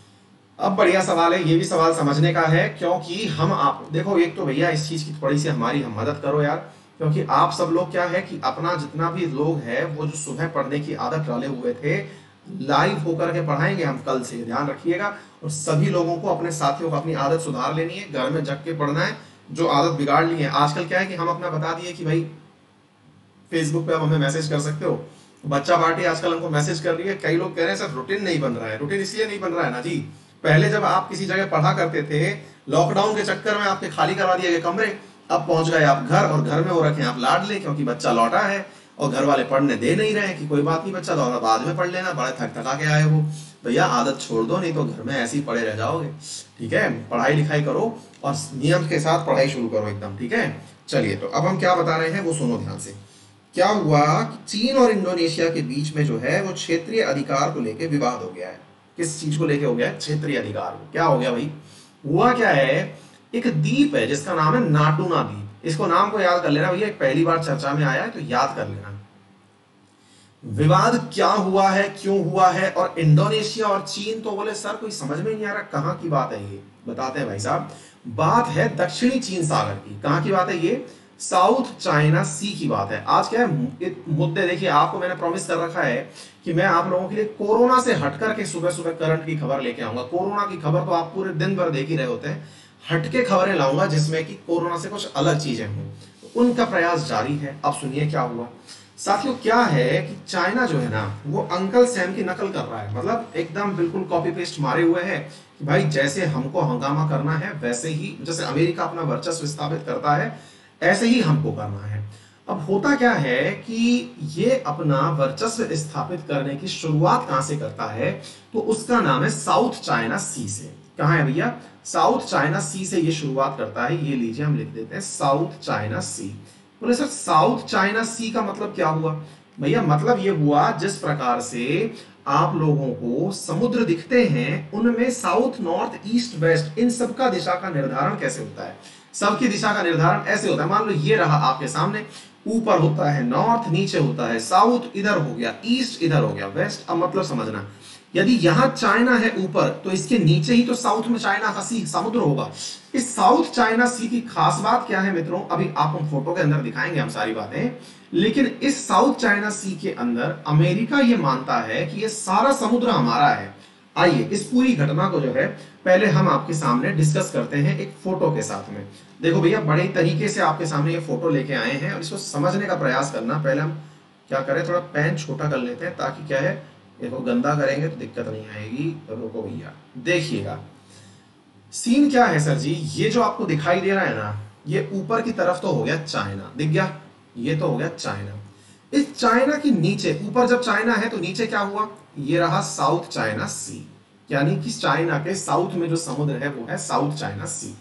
Speaker 1: अब बढ़िया सवाल है, ये भी सवाल समझने का है, क्योंकि हम आप देखो, एक तो भैया इस चीज की थोड़ी सी हमारी हम मदद करो यार, क्योंकि आप सब लोग क्या है कि अपना जितना भी लोग है वो जो सुबह पढ़ने की आदत डाले हुए थे, लाइव होकर के पढ़ाएंगे हम कल से, ध्यान रखिएगा। और सभी लोगों को, अपने साथियों को अपनी आदत सुधार लेनी है, घर में जग के पढ़ना है। जो आदत बिगाड़ ली है आजकल, क्या है कि हम अपना बता दिए कि भाई फेसबुक पे आप हमें मैसेज कर सकते हो। बच्चा पार्टी आजकल हमको मैसेज कर रही है, कई लोग कह रहे हैं सर रूटीन नहीं बन रहा है। रूटीन इसलिए नहीं बन रहा है ना जी, पहले जब आप किसी जगह पढ़ा करते थे, लॉकडाउन के चक्कर में आपके खाली करवा दिए गए कमरे, अब पहुंच गए आप घर, और घर में हो रखे हैं आप लाडले, क्योंकि बच्चा लौटा है और घर वाले पढ़ने दे नहीं रहे हैं कि कोई बात नहीं बच्चा तो बाद में पढ़ लेना, बड़े थक थका के आए हो। भैया आदत छोड़ दो, नहीं तो घर में ऐसे ही पड़े रह जाओगे। ठीक है, पढ़ाई लिखाई करो और नियम के साथ पढ़ाई शुरू करो एकदम। ठीक है, चलिए तो अब हम क्या बता रहे हैं वो सुनो ध्यान से। क्या हुआ कि चीन और इंडोनेशिया के बीच में जो है वो क्षेत्रीय अधिकार को लेकर विवाद हो गया है। किस चीज को लेके हो गया है? क्षेत्रीय अधिकार को। क्या हो गया भाई? हुआ क्या है, एक द्वीप है जिसका नाम है नाटूना द्वीप। इसको नाम को याद कर लेना भैया, पहली बार चर्चा में आया है तो याद कर लेना। विवाद क्या हुआ है, क्यों हुआ है, और इंडोनेशिया और चीन तो बोले सर कोई समझ में नहीं आ रहा कहां की बात है ये, बताते हैं भाई साहब। बात है दक्षिणी चीन सागर की। कहां की बात है ये? साउथ चाइना सी की बात है। आज क्या है मुद्दे, देखिए आपको मैंने प्रॉमिस कर रखा है कि मैं आप लोगों के लिए कोरोना से हटकर के सुबह सुबह करंट की खबर लेके आऊंगा। कोरोना की खबर तो आप पूरे दिन भर देख ही रहे होते हैं, हटके खबरें लाऊंगा जिसमें कि कोरोना से कुछ अलग चीजें हों। तो उनका प्रयास जारी है। अब सुनिए क्या हुआ साथियों। क्या है कि चाइना जो है ना वो अंकल सैम की नकल कर रहा है, मतलब एकदम बिल्कुल कॉपी पेस्ट मारे हुए है कि भाई जैसे हमको हंगामा करना है वैसे ही, जैसे अमेरिका अपना वर्चस्व स्थापित करता है ऐसे ही हमको करना है। अब होता क्या है कि ये अपना वर्चस्व स्थापित करने की शुरुआत कहां से करता है, तो उसका नाम है साउथ चाइना सी से। कहां है भैया? साउथ चाइना सी से ये शुरुआत करता है। ये लीजिए हम लिख देते हैं साउथ चाइना सी। बोले सर साउथ चाइना सी का मतलब क्या हुआ? भैया मतलब ये हुआ जिस प्रकार से आप लोगों को समुद्र दिखते हैं उनमें साउथ, नॉर्थ, ईस्ट, वेस्ट, इन सबका दिशा का निर्धारण कैसे होता है। सबकी दिशा का निर्धारण ऐसे होता है, मान लो ये रहा आपके सामने, ऊपर होता है नॉर्थ, नीचे होता है साउथ, इधर हो गया ईस्ट, इधर हो गया वेस्ट। अब मतलब समझना, यदि यहां चाइना है ऊपर, तो इसके नीचे ही तो साउथ में चाइना का सी समुद्र होगा। इस साउथ चाइना सी की खास बात क्या है मित्रों, अभी आपको फोटो के अंदर दिखाएंगे हम सारी बातें, लेकिन इस साउथ चाइना सी के अंदर अमेरिका ये मानता है कि ये सारा समुद्र हमारा है। आइए इस पूरी घटना को जो है पहले हम आपके सामने डिस्कस करते हैं एक फोटो के साथ में। देखो भैया, बड़े तरीके से आपके सामने ये फोटो लेके आए हैं और इसको समझने का प्रयास करना। पहले हम क्या करें, थोड़ा पेन छोटा कर लेते हैं ताकि क्या है, देखो गंदा करेंगे तो दिक्कत नहीं आएगी। तो रुको भैया, देखिएगा सीन क्या है सर जी। ये जो आपको दिखाई दे रहा है ना, ये ऊपर की तरफ तो हो गया चाइना, दिख गया, ये तो हो गया चाइना। इस चाइना की नीचे, ऊपर जब चाइना है तो नीचे क्या हुआ, ये रहा साउथ चाइना सी, यानी कि चाइना के साउथ में जो समुद्र है वो है साउथ चाइना सी।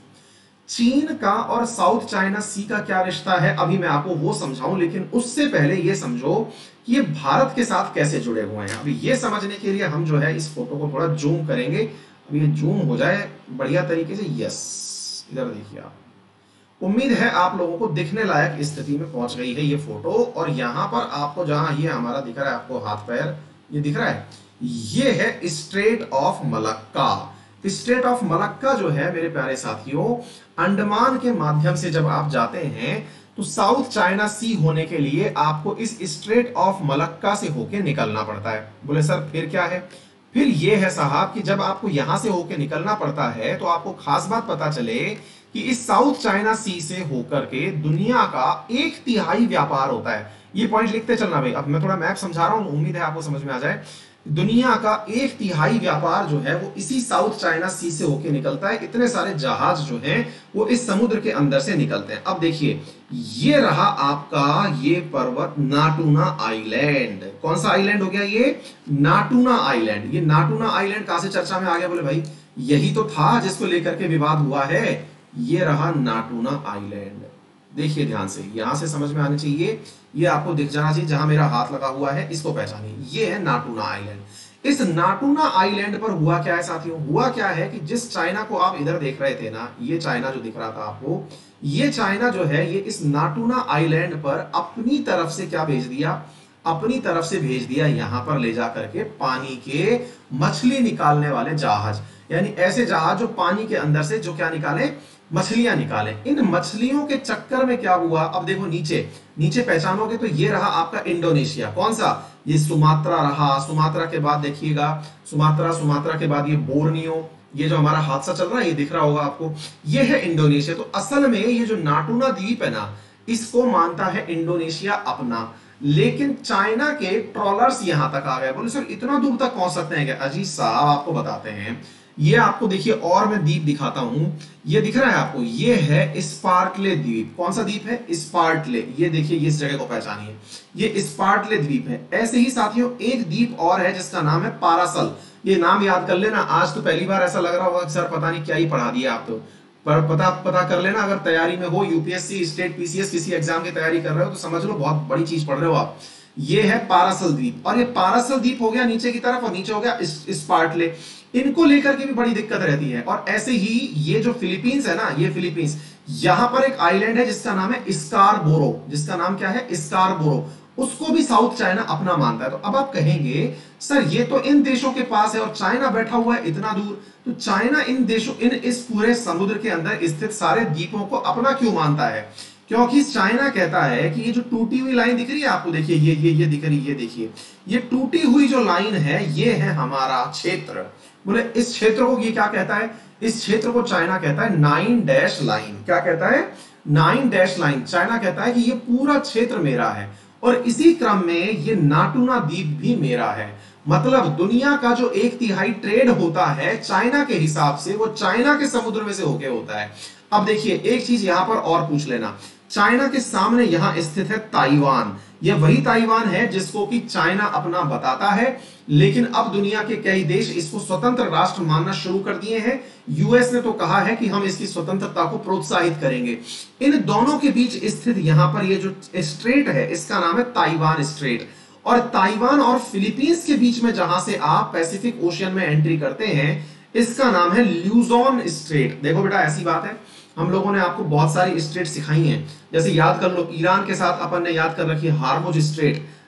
Speaker 1: चीन का और साउथ चाइना सी का क्या रिश्ता है, अभी मैं आपको वो समझाऊं, लेकिन उससे पहले ये समझो कि ये भारत के साथ कैसे जुड़े हुए हैं। अभी ये समझने के लिए हम जो है इस फोटो को थोड़ा जूम करेंगे। अभी ये जूम हो जाए बढ़िया तरीके से, यस, इधर देखिए आप। उम्मीद है आप लोगों को दिखने लायक स्थिति में पहुंच गई है ये फोटो। और यहां पर आपको जहां ये हमारा दिख रहा है, आपको हाथ पैर ये दिख रहा है, ये है strait of Malacca. Strait of Malacca जो है मेरे प्यारे साथियों, अंडमान के माध्यम से जब आप जाते हैं तो साउथ चाइना सी होने के लिए आपको इस स्ट्रेट ऑफ मलक्का से होके निकलना पड़ता है। बोले सर फिर क्या है, फिर ये है साहब कि जब आपको यहां से होके निकलना पड़ता है तो आपको खास बात पता चले कि इस साउथ चाइना सी से होकर के दुनिया का 1/3 व्यापार होता है। ये पॉइंट लिखते चलना भाई, अब मैं थोड़ा मैप समझा रहा हूं, उम्मीद है आपको समझ में आ जाए। दुनिया का 1/3 व्यापार जो है वो इसी साउथ चाइना सी से होके निकलता है। इतने सारे जहाज जो हैं वो इस समुद्र के अंदर से निकलते हैं। अब देखिए, ये रहा आपका ये पर्वत नाटूना आइलैंड। कौन सा आइलैंड हो गया ये, नाटूना आइलैंड। ये नाटूना आइलैंड कहां से चर्चा में आ गया, बोले भाई यही तो था जिसको लेकर के विवाद हुआ है। ये रहा नाटूना आइलैंड, देखिए ध्यान से, यहां से समझ में आने चाहिए, ये आपको दिख जाना चाहिए, जहां मेरा हाथ लगा हुआ है इसको पहचानिए, ये है नाटूना आइलैंड। इस नाटूना आइलैंड पर हुआ क्या है साथियों, हुआ क्या है कि जिस चाइना को आप इधर देख रहे थे ना, ये चाइना जो दिख रहा था आपको, ये चाइना जो है ये इस नाटूना आइलैंड पर अपनी तरफ से क्या भेज दिया, अपनी तरफ से भेज दिया यहां पर ले जाकर के पानी के मछली निकालने वाले जहाज। यानी ऐसे जहाज जो पानी के अंदर से जो क्या निकाले, मछलियां निकाले। इन मछलियों के चक्कर में क्या हुआ, अब देखो नीचे नीचे पहचानोगे तो ये रहा आपका इंडोनेशिया। कौन सा, ये सुमात्रा रहा। सुमात्रा के बाद देखिएगा सुमात्रा, सुमात्रा के बाद ये बोर्नियो, ये जो हमारा हादसा चल रहा है ये दिख रहा होगा आपको, ये है इंडोनेशिया। तो असल में ये जो नाटूना द्वीप है ना, इसको मानता है इंडोनेशिया अपना, लेकिन चाइना के ट्रॉलर्स यहां तक आ गए। बोले सर इतना दूर तक पहुंच सकते हैं क्या, अजीज साहब आपको बताते हैं। ये आपको देखिए, और मैं द्वीप दिखाता हूं, ये दिख रहा है आपको, ये है स्पार्टले द्वीप। कौन सा द्वीप है, स्पार्टले। ये देखिए, इस जगह को पहचानिए, ये स्पार्टले द्वीप है। ऐसे ही साथियों एक द्वीप और है जिसका नाम है पारासल। ये नाम याद कर लेना, आज तो पहली बार ऐसा लग रहा होगा कि सर पता नहीं क्या ही पढ़ा दिया आप, तो पर पता कर लेना, अगर तैयारी में हो, यूपीएससी, स्टेट पीसीएस किसी एग्जाम की तैयारी कर रहे हो तो समझ लो बहुत बड़ी चीज पढ़ रहे हो आप। ये है पारासल द्वीप, और ये पारासल द्वीप हो गया नीचे की तरफ, और नीचे हो गया स्पार्टले। इनको लेकर के भी बड़ी दिक्कत रहती है। और ऐसे ही ये जो फिलीपींस है ना, ये फिलीपींस, यहां पर एक आइलैंड है जिसका नाम है स्कारबोरो। जिसका नाम क्या है, स्कारबोरो। उसको भी साउथ चाइना अपना मानता है। तो अब आप कहेंगे सर ये तो इन देशों के पास है और चाइना बैठा हुआ है इतना दूर, तो चाइना इन देशों, इस पूरे समुद्र के अंदर स्थित सारे द्वीपों को अपना क्यों मानता है, क्योंकि चाइना कहता है कि ये जो टूटी हुई लाइन दिख रही है आपको, देखिए ये दिख रही है, ये देखिए, ये टूटी हुई जो लाइन है ये है हमारा क्षेत्र। बोले इस क्षेत्र को ये क्या कहता है, इस क्षेत्र को चाइना कहता है 9 डैश लाइन। क्या कहता है, 9 डैश लाइन। चाइना कहता है कि ये पूरा क्षेत्र मेरा है, और इसी क्रम में ये नाटूना द्वीप भी मेरा है। मतलब दुनिया का जो 1/3 ट्रेड होता है चाइना के हिसाब से, वो चाइना के समुद्र में से होके होता है। अब देखिए एक चीज यहां पर और पूछ लेना, चाइना के सामने यहां स्थित है ताइवान। यह वही ताइवान है जिसको कि चाइना अपना बताता है, लेकिन अब दुनिया के कई देश इसको स्वतंत्र राष्ट्र मानना शुरू कर दिए हैं। यूएस ने तो कहा है कि हम इसकी स्वतंत्रता को प्रोत्साहित करेंगे। इन दोनों के बीच स्थित यहां पर ये जो स्ट्रेट है इसका नाम है ताइवान स्ट्रेट। और ताइवान और फिलीपींस के बीच में जहां से आप पैसिफिक ओशियन में एंट्री करते हैं, इसका नाम है ल्यूजोन स्ट्रेट। देखो बेटा ऐसी बात है, हम लोगों ने आपको बहुत सारी स्ट्रेट सिखाई हैं, जैसे याद कर लो, ईरान के साथ अपन ने याद कर रखी है हार्मुज स्ट्रेट,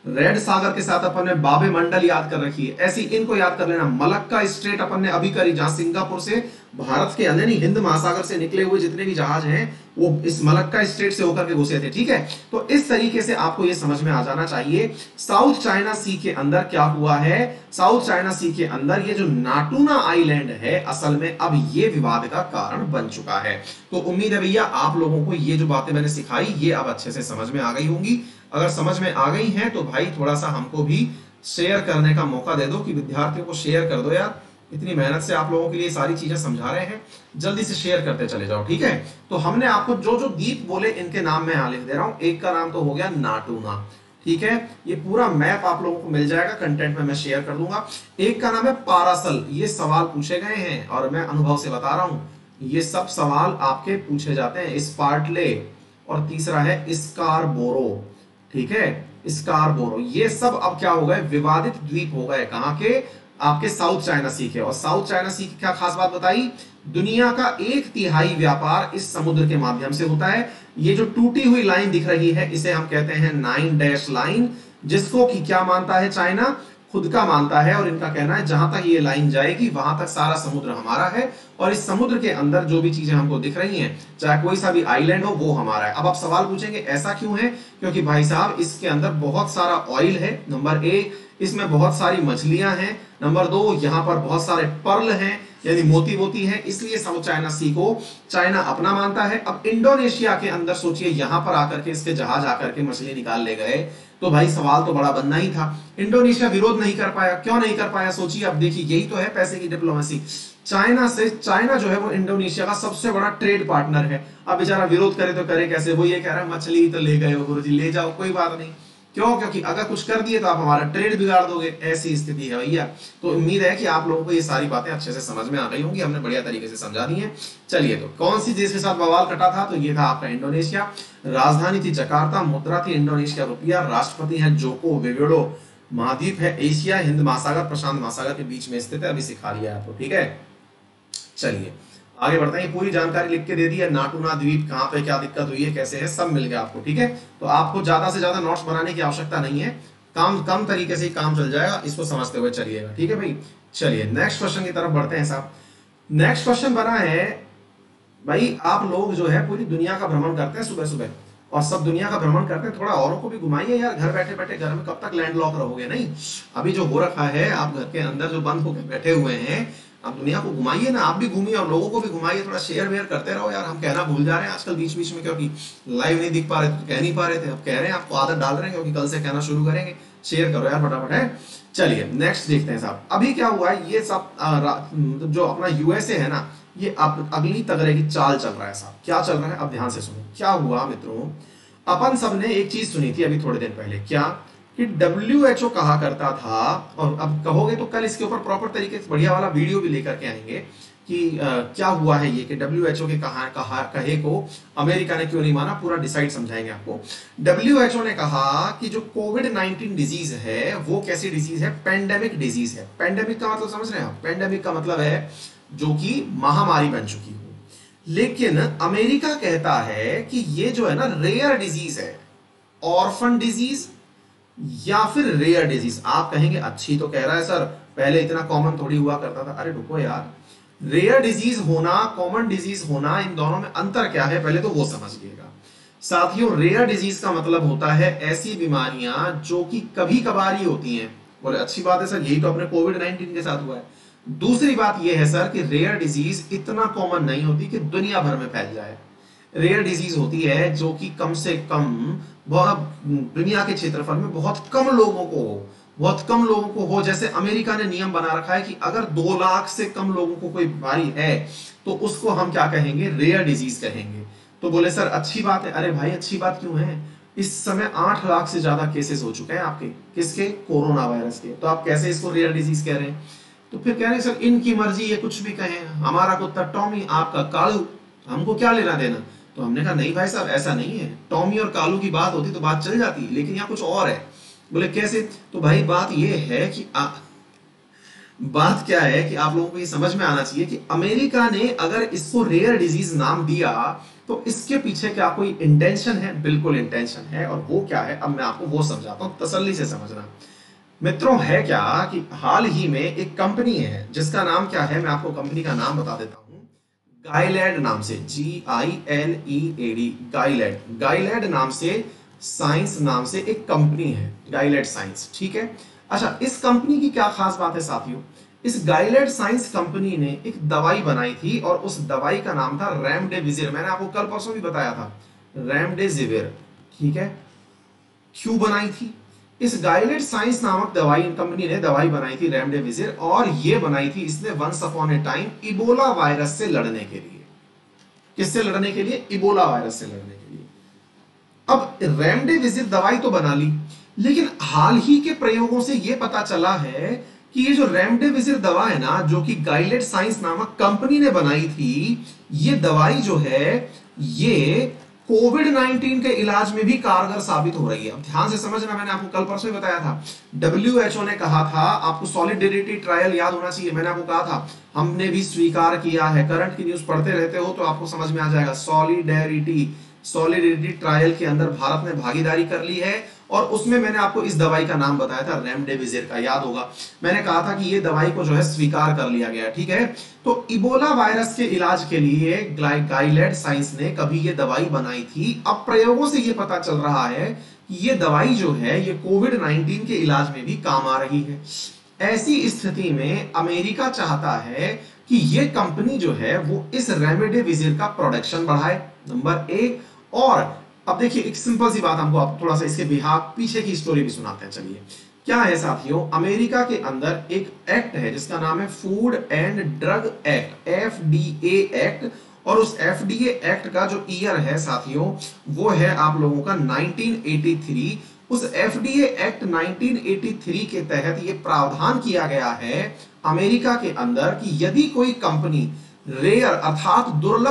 Speaker 1: रेड सागर के साथ अपन ने बाबे मंडल याद कर रखी है, ऐसी इनको याद कर लेना। मलक्का स्ट्रेट अपन ने अभी करी, जहां सिंगापुर से भारत के यानी हिंद महासागर से निकले हुए जितने भी जहाज हैं वो इस मलक्का स्ट्रेट से होकर के घुसे थे, ठीक है। तो इस तरीके से आपको ये समझ में आ जाना चाहिए साउथ चाइना सी के अंदर क्या हुआ है। साउथ चाइना सी के अंदर ये जो नाटूना आइलैंड है असल में अब ये विवाद का कारण बन चुका है। तो उम्मीद है भैया आप लोगों को ये जो बातें मैंने सिखाई ये अब अच्छे से समझ में आ गई होंगी। अगर समझ में आ गई हैं तो भाई थोड़ा सा हमको भी शेयर करने का मौका दे दो कि विद्यार्थियों को शेयर कर दो यार, इतनी मेहनत से आप लोगों के लिए सारी चीजें समझा रहे हैं, जल्दी से शेयर करते चले जाओ, ठीक है। तो हमने आपको जो जो द्वीप बोले इनके नाम मैं यहां लिख दे रहा हूं। एक का नाम तो हो गया नाटूना, ठीक है, ये पूरा मैप आप लोगों को मिल जाएगा, कंटेंट में मैं शेयर कर दूंगा। एक का नाम है पारासल, ये सवाल पूछे गए हैं और मैं अनुभव से बता रहा हूं ये सब सवाल आपके पूछे जाते हैं। स्पार्टले, और तीसरा है स्कारबोरो, ठीक है, स्कारबोरो। ये सब अब क्या हो गए, विवादित द्वीप हो गए, कहां के, आपके साउथ चाइना सी के। और साउथ चाइना सी की क्या खास बात बताई, दुनिया का 1/3 व्यापार इस समुद्र के माध्यम से होता है। ये जो टूटी हुई लाइन दिख रही है इसे हम कहते हैं 9 डैश लाइन, जिसको कि क्या मानता है चाइना, खुद का मानता है। और इनका कहना है जहां तक ये लाइन जाएगी वहां तक सारा समुद्र हमारा है, और इस समुद्र के अंदर जो भी चीजें हमको दिख रही हैं, चाहे कोई सा भी आइलैंड हो, वो हमारा है। अब आप सवाल पूछेंगे ऐसा क्यों है, क्योंकि भाई साहब इसके अंदर बहुत सारा ऑयल है, नंबर एक, इसमें बहुत सारी मछलियां हैं, नंबर दो, यहाँ पर बहुत सारे पर्ल हैं यानी मोती मोती है, इसलिए साउथ चाइना सी को चाइना अपना मानता है। अब इंडोनेशिया के अंदर सोचिए यहां पर आकर के इसके जहाज आकर के मछली निकाल ले गए, तो भाई सवाल तो बड़ा बनना ही था। इंडोनेशिया विरोध नहीं कर पाया, क्यों नहीं कर पाया, सोचिए। अब देखिए यही तो है पैसे की डिप्लोमेसी। चाइना जो है वो इंडोनेशिया का सबसे बड़ा ट्रेड पार्टनर है। अब बेचारा विरोध करे तो करे कैसे, वो ये कह रहा है मछली तो ले गए हो गुरुजी, ले जाओ कोई बात नहीं, क्यों, क्योंकि अगर कुछ कर दिए तो आप हमारा ट्रेड बिगाड़ दोगे, ऐसी स्थिति है भैया। तो उम्मीद है कि आप लोगों को ये सारी बातें अच्छे से समझ में आ गई होंगी, हमने बढ़िया तरीके से समझा दी हैं। चलिए, तो कौन सी देश के साथ बवाल कटा था, तो ये था आपका इंडोनेशिया। राजधानी थी जकार्ता, मुद्रा थी इंडोनेशिया रुपया, राष्ट्रपति है जोको विडोडो, महाद्वीप है एशिया, हिंद महासागर प्रशांत महासागर के बीच में स्थित है, अभी सिखा दिया आपको, ठीक है। चलिए आगे बढ़ते हैं, पूरी जानकारी लिख के दे दी है, नाटूना द्वीप कहां पे क्या दिक्कत हुई है कैसे है सब मिल गया आपको, ठीक है। तो आपको ज्यादा से ज्यादा नोट्स बनाने की आवश्यकता नहीं है, काम कम तरीके से ही काम चल जाएगा, इसको समझते हुए चलिएगा, ठीक है भाई। चलिए नेक्स्ट क्वेश्चन की तरफ बढ़ते हैं साहब। नेक्स्ट क्वेश्चन बना है भाई, आप लोग जो है पूरी दुनिया का भ्रमण करते हैं सुबह सुबह, और सब दुनिया का भ्रमण करते हैं, थोड़ा औरों को भी घुमाइए यार, घर बैठे बैठे घर में कब तक लैंड लॉक रहोगे, नहीं अभी जो हो रखा है, आप घर के अंदर जो बंद होकर बैठे हुए हैं, आप दुनिया को घुमाइए ना, आप भी घूमिए और लोगों को भी घुमाइए, थोड़ा शेयर वेयर करते रहो यार। हम कहना भूल जा रहे हैं आजकल बीच बीच में, क्योंकि लाइव नहीं दिख पा रहे थे तो कह नहीं पा रहे थे, अब कह रहे हैं, आपको आदत डाल रहे हैं, क्योंकि कल से कहना शुरू करेंगे। शेयर करो यार फटाफट है। चलिए नेक्स्ट देखते हैं साहब, अभी क्या हुआ है, ये सब जो अपना यूएसए है ना, ये अब अगली तगड़े की चाल चल रहा है साहब। क्या चल रहा है, अब ध्यान से सुनो। क्या हुआ मित्रों, अपन सबने एक चीज सुनी थी अभी थोड़े दिन पहले, क्या कि WHO कहा करता था, और अब कहोगे तो कल इसके ऊपर प्रॉपर तरीके से बढ़िया वाला वीडियो भी लेकर के आएंगे कि क्या हुआ है ये, कि WHO के कहे को अमेरिका ने क्यों नहीं माना, पूरा डिसाइड समझाएंगे आपको। WHO ने कहा कि जो कोविड-19 डिजीज है वो कैसी डिजीज है, पेंडेमिक डिजीज है। पेंडेमिक का मतलब समझ रहे हैं आप, पेंडेमिक का मतलब है जो कि महामारी बन चुकी हो। लेकिन अमेरिका कहता है कि ये जो है ना रेयर डिजीज है, ऑर्फन डिजीज या फिर रेयर डिजीज। आप कहेंगे अच्छी तो कह रहा है सर, पहले इतना कॉमन थोड़ी हुआ करता था। अरे रुको यार, रेयर डिजीज होना, कॉमन डिजीज होना, इन दोनों में अंतर क्या है पहले तो वो समझिएगा साथियों। रेयर डिजीज का मतलब होता है ऐसी बीमारियां जो कि कभी कभार ही होती हैं। बोले अच्छी बात है सर, यही तो अपने कोविड-19 के साथ हुआ है। दूसरी बात यह है सर कि रेयर डिजीज इतना कॉमन नहीं होती कि दुनिया भर में फैल जाए। रेयर डिजीज होती है जो कि कम से कम बहुत दुनिया के क्षेत्रफल में बहुत कम लोगों को हो, बहुत कम लोगों को हो। जैसे अमेरिका ने नियम बना रखा है कि अगर 2 लाख से कम लोगों को कोई बीमारी है तो उसको हम क्या कहेंगे, रेयर डिजीज कहेंगे। तो बोले सर अच्छी बात है। अरे भाई अच्छी बात क्यों है, इस समय 8 लाख से ज्यादा केसेस हो चुके हैं आपके, किसके, कोरोना वायरस के, तो आप कैसे इसको रेयर डिजीज कह रहे हैं। तो फिर कह रहे हैं सर इनकी मर्जी, ये कुछ भी कहें, हमारा कुत्ता टॉमी आपका कालू, हमको क्या लेना देना। तो हमने कहा नहीं भाई साहब ऐसा नहीं है, टॉमी और कालू की बात होती तो बात चल जाती, लेकिन यहाँ कुछ और है। बोले कैसे, तो भाई बात ये है कि बात क्या है कि आप लोगों को ये समझ में आना चाहिए कि अमेरिका ने अगर इसको रेयर डिजीज नाम दिया तो इसके पीछे क्या कोई इंटेंशन है? बिल्कुल इंटेंशन है। और वो क्या है, अब मैं आपको वो समझाता हूं, तसल्ली से समझना। मित्रों, है क्या कि हाल ही में एक कंपनी है जिसका नाम क्या है, मैं आपको कंपनी का नाम बता देता हूं। गाइलेड नाम से, GILEAD, गाइलेड, गाइलेड नाम से, साइंस नाम से एक कंपनी है, गाइलेड साइंस। ठीक है। अच्छा, इस कंपनी की क्या खास बात है साथियों? इस गाइलेड साइंस कंपनी ने एक दवाई बनाई थी और उस दवाई का नाम था रेमडेसिविर। मैंने आपको कल परसों भी बताया था, रेमडेसिविर। ठीक है। क्यों बनाई थी? इस गाइलेड साइंस नामक दवाई कंपनी ने दवाई बनाई थी रेमडेसिविर, और ये बनाई थी इसने once upon a time Ebola virus से लड़ने के लिए। किससे लड़ने के लिए? इबोला वायरस से लड़ने के लिए। अब रेमडेसिविर दवाई तो बना ली, लेकिन हाल ही के प्रयोगों से यह पता चला है कि ये जो रेमडेसिविर दवा है ना, जो कि गाइलेड साइंस नामक कंपनी ने बनाई थी, ये दवाई जो है ये कोविड-19 के इलाज में भी कारगर साबित हो रही है। अब ध्यान से समझना, मैंने आपको कल परसों ही बताया था, WHO ने कहा था, आपको सॉलिडेरिटी ट्रायल याद होना चाहिए, मैंने आपको कहा था हमने भी स्वीकार किया है। करंट की न्यूज पढ़ते रहते हो तो आपको समझ में आ जाएगा। सॉलिडेरिटी ट्रायल के अंदर भारत ने भागीदारी कर ली है, और उसमें मैंने आपको इस दवाई का नाम बताया था रेमडेसिविर का, याद होगा। मैंने कहा था कि ये दवाई को जो है स्वीकार कर लिया गया। ठीक है। तो इबोला वायरस के इलाज के लिए गाइलेड साइंस ने कभी ये दवाई बनाई थी। अब प्रयोगों से ये पता चल रहा है कि ये दवाई जो है ये कोविड-19 के इलाज में भी काम आ रही है। ऐसी स्थिति में अमेरिका चाहता है कि ये कंपनी जो है वो इस रेमडेसिविर का प्रोडक्शन बढ़ाए, नंबर एक। और अब देखिए, एक सिंपल सी बात हमको आप थोड़ा सा इसके बिहाफ पीछे की स्टोरी भी सुनाते हैं। चलिए, क्या है साथियों, अमेरिका के अंदर एक एक्ट है जिसका नाम है food and drug act, FDA act. और उस FDA एक्ट का जो ईयर है साथियों, वो है आप लोगों का 1983। उस FDA एक्ट 1983 के तहत ये प्रावधान किया गया है अमेरिका के अंदर कि यदि कोई कंपनी रेयर अर्थात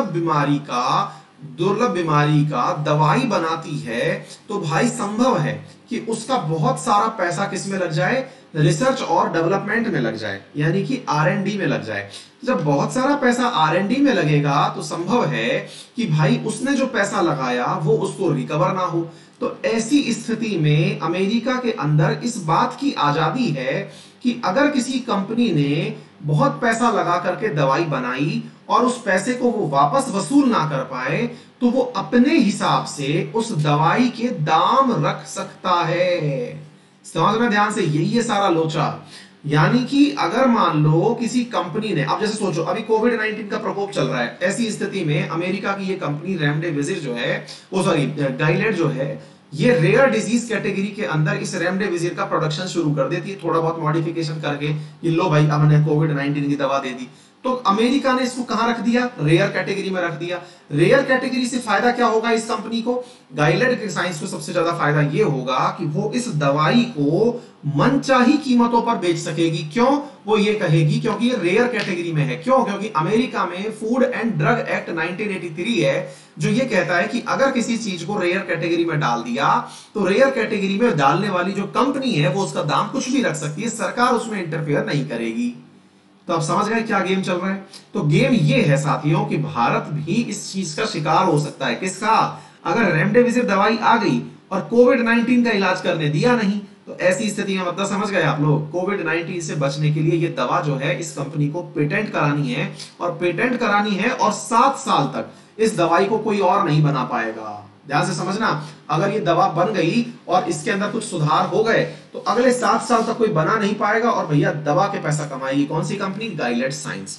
Speaker 1: दुर्लभ बीमारी का दवाई बनाती है, तो भाई संभव है कि उसका बहुत सारा पैसा किस में लग जाए? रिसर्च और डेवलपमेंट में लग जाए, यानी कि R&D में लग जाए। जब बहुत सारा पैसा R&D में लगेगा तो संभव है कि भाई उसने जो पैसा लगाया वो उसको रिकवर ना हो। तो ऐसी स्थिति में अमेरिका के अंदर इस बात की आजादी है कि अगर किसी कंपनी ने बहुत पैसा लगा करके दवाई बनाई और उस पैसे को वो वापस वसूल ना कर पाए, तो वो अपने हिसाब से उस दवाई के दाम रख सकता है। समझना ध्यान से, यही है सारा लोचा। यानी कि अगर मान लो किसी कंपनी ने, अब जैसे सोचो अभी कोविड-19 का प्रकोप चल रहा है, ऐसी स्थिति में अमेरिका की ये कंपनी रेमडेसिविर जो है, वो सॉरी गाइलेड जो है, ये रेयर डिजीज कैटेगरी के अंदर इस रेमडेसिविर का प्रोडक्शन शुरू कर देती है, थोड़ा बहुत मॉडिफिकेशन करके कि लो भाई हमने कोविड-19 की दवा दे दी। तो अमेरिका ने इसको कहां रख दिया? रेयर कैटेगरी में रख दिया। रेयर कैटेगरी से फायदा क्या होगा इस कंपनी को? गाइलेड के साइंस को सबसे ज्यादा फायदा ये होगा कि वो इस दवाई को मनचाही कीमतों पर बेच सकेगी। क्यों? वो ये कहेगी क्योंकि ये रेयर कैटेगरी में है। क्यों? क्योंकि अमेरिका में फूड एंड ड्रग एक्ट 1983 है जो ये कहता है कि अगर किसी चीज को रेयर कैटेगरी में डाल दिया तो रेयर कैटेगरी में डालने वाली जो कंपनी है वो उसका दाम कुछ भी रख सकती है, सरकार उसमें इंटरफेयर नहीं करेगी। तो आप समझ गए क्या गेम चल रहा है? तो गेम ये है साथियों कि भारत भी इस चीज का शिकार हो सकता है। किसका? अगर रेमडेसिविर दवाई आ गई और कोविड-19 का इलाज करने दिया नहीं, तो ऐसी स्थिति में मतलब समझ गए आप लोग, कोविड-19 से बचने के लिए ये दवा जो है इस कंपनी को पेटेंट करानी है, और पेटेंट करानी है और 7 साल तक इस दवाई को कोई और नहीं बना पाएगा। ध्यान से समझना, अगर ये दवा बन गई और इसके अंदर कुछ सुधार हो गए तो अगले 7 साल तक कोई बना नहीं पाएगा, और भैया दवा के पैसा कमाएगी कौन सी कंपनी? गाइलेड साइंस।